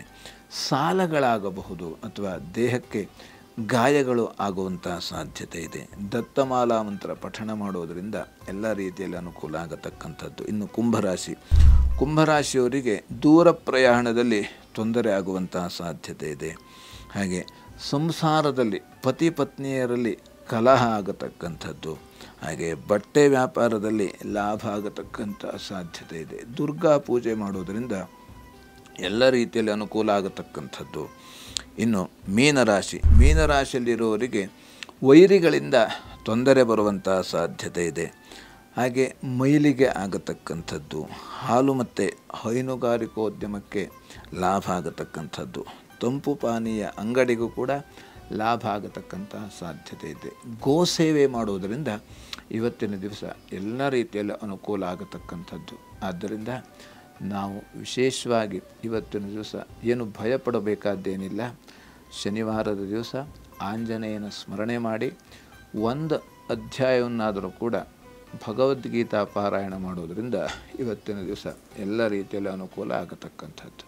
ಸಾಲಗಳಾಗಬಹುದು ಅಥವಾ ದೇಹಕ್ಕೆ ಗಾಯಗಳು ಆಗುವಂಥ ಸಾಧ್ಯತೆ ಇದೆ. ದತ್ತಮಾಲಾ ಮಂತ್ರ ಪಠಣ ಮಾಡೋದರಿಂದ ಎಲ್ಲ ರೀತಿಯಲ್ಲಿ ಅನುಕೂಲ ಆಗತಕ್ಕಂಥದ್ದು. ಇನ್ನು ಕುಂಭರಾಶಿ ಕುಂಭರಾಶಿಯವರಿಗೆ ದೂರ ಪ್ರಯಾಣದಲ್ಲಿ ತೊಂದರೆ ಆಗುವಂಥ ಸಾಧ್ಯತೆ ಇದೆ. ಹಾಗೆ ಸಂಸಾರದಲ್ಲಿ ಪತಿ ಪತ್ನಿಯರಲ್ಲಿ ಕಲಹ ಆಗತಕ್ಕಂಥದ್ದು. ಹಾಗೆ ಬಟ್ಟೆ ವ್ಯಾಪಾರದಲ್ಲಿ ಲಾಭ ಆಗತಕ್ಕಂಥ ಸಾಧ್ಯತೆ ಇದೆ. ದುರ್ಗಾ ಪೂಜೆ ಮಾಡೋದರಿಂದ ಎಲ್ಲ ರೀತಿಯಲ್ಲಿ ಅನುಕೂಲ ಆಗತಕ್ಕಂಥದ್ದು. ಇನ್ನು ಮೀನರಾಶಿ ಮೀನರಾಶಿಯಲ್ಲಿರುವವರಿಗೆ ವೈರಿಗಳಿಂದ ತೊಂದರೆ ಬರುವಂಥ ಸಾಧ್ಯತೆ ಇದೆ. ಹಾಗೆ ಮೈಲಿಗೆ ಆಗತಕ್ಕಂಥದ್ದು. ಹಾಲು ಮತ್ತು ಹೈನುಗಾರಿಕೋದ್ಯಮಕ್ಕೆ ಲಾಭ ಆಗತಕ್ಕಂಥದ್ದು. ತಂಪು ಪಾನೀಯ ಅಂಗಡಿಗೂ ಕೂಡ ಲಾಭ ಆಗತಕ್ಕಂಥ ಸಾಧ್ಯತೆ ಇದೆ. ಗೋಸೇವೆ ಮಾಡೋದರಿಂದ ಇವತ್ತಿನ ದಿವಸ ಎಲ್ಲ ರೀತಿಯಲ್ಲಿ ಅನುಕೂಲ ಆಗತಕ್ಕಂಥದ್ದು. ಆದ್ದರಿಂದ ನಾವು ವಿಶೇಷವಾಗಿ ಇವತ್ತಿನ ದಿವಸ ಏನು ಭಯಪಡಬೇಕಾದ್ದೇನಿಲ್ಲ. ಶನಿವಾರದ ದಿವಸ ಆಂಜನೇಯನ ಸ್ಮರಣೆ ಮಾಡಿ ಒಂದು ಅಧ್ಯಾಯವನ್ನಾದರೂ ಕೂಡ ಭಗವದ್ಗೀತಾ ಪಾರಾಯಣ ಮಾಡೋದರಿಂದ ಇವತ್ತಿನ ದಿವಸ ಎಲ್ಲ ರೀತಿಯಲ್ಲಿ ಅನುಕೂಲ ಆಗತಕ್ಕಂಥದ್ದು.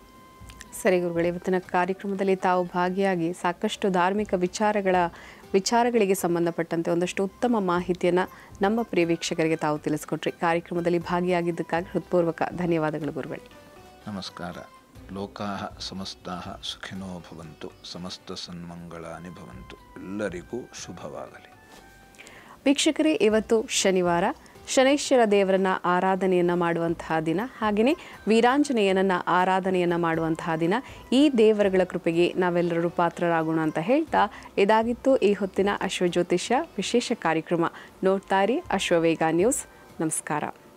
ಸರಿ ಗುರುಗಳೇ, ಇವತ್ತಿನ ಕಾರ್ಯಕ್ರಮದಲ್ಲಿ ತಾವು ಭಾಗಿಯಾಗಿ ಸಾಕಷ್ಟು ಧಾರ್ಮಿಕ ವಿಚಾರಗಳ ವಿಚಾರಗಳಿಗೆ ಸಂಬಂಧಪಟ್ಟಂತೆ ಒಂದಷ್ಟು ಉತ್ತಮ ಮಾಹಿತಿಯನ್ನು ನಮ್ಮ ಪ್ರಿಯ ವೀಕ್ಷಕರಿಗೆ ತಾವು ತಿಳಿಸ್ಕೊಟ್ರಿ. ಕಾರ್ಯಕ್ರಮದಲ್ಲಿ ಭಾಗಿಯಾಗಿದ್ದಕ್ಕಾಗಿ ಹೃತ್ಪೂರ್ವಕ ಧನ್ಯವಾದಗಳು ಗುರುಗಳೇ. ನಮಸ್ಕಾರ. ಲೋಕಾಃ ಸಮಸ್ತಾಃ ಸುಖಿನೋ ಭವಂತು, ಸಮಸ್ತ ಸನ್ಮಂಗಳಾನಿ ಭವಂತು. ಎಲ್ಲರಿಗೂ ಶುಭವಾಗಲಿ. ವೀಕ್ಷಕರೇ, ಇವತ್ತು ಶನಿವಾರ, ಶನೈಶ್ವರ ದೇವರನ್ನ ಆರಾಧನೆಯನ್ನು ಮಾಡುವಂತಹ ದಿನ, ಹಾಗೆಯೇ ವೀರಾಂಜನೇಯನನ್ನು ಆರಾಧನೆಯನ್ನು ಮಾಡುವಂತಹ ದಿನ. ಈ ದೇವರುಗಳ ಕೃಪೆಗೆ ನಾವೆಲ್ಲರೂ ಪಾತ್ರರಾಗೋಣ ಅಂತ ಹೇಳ್ತಾ ಇದಾಗಿತ್ತು ಈ ಹೊತ್ತಿನ ಅಶ್ವಜ್ಯೋತಿಷ್ಯ ವಿಶೇಷ ಕಾರ್ಯಕ್ರಮ. ನೋಡ್ತಾ ಇರಿ ಅಶ್ವವೇಗ ನ್ಯೂಸ್. ನಮಸ್ಕಾರ.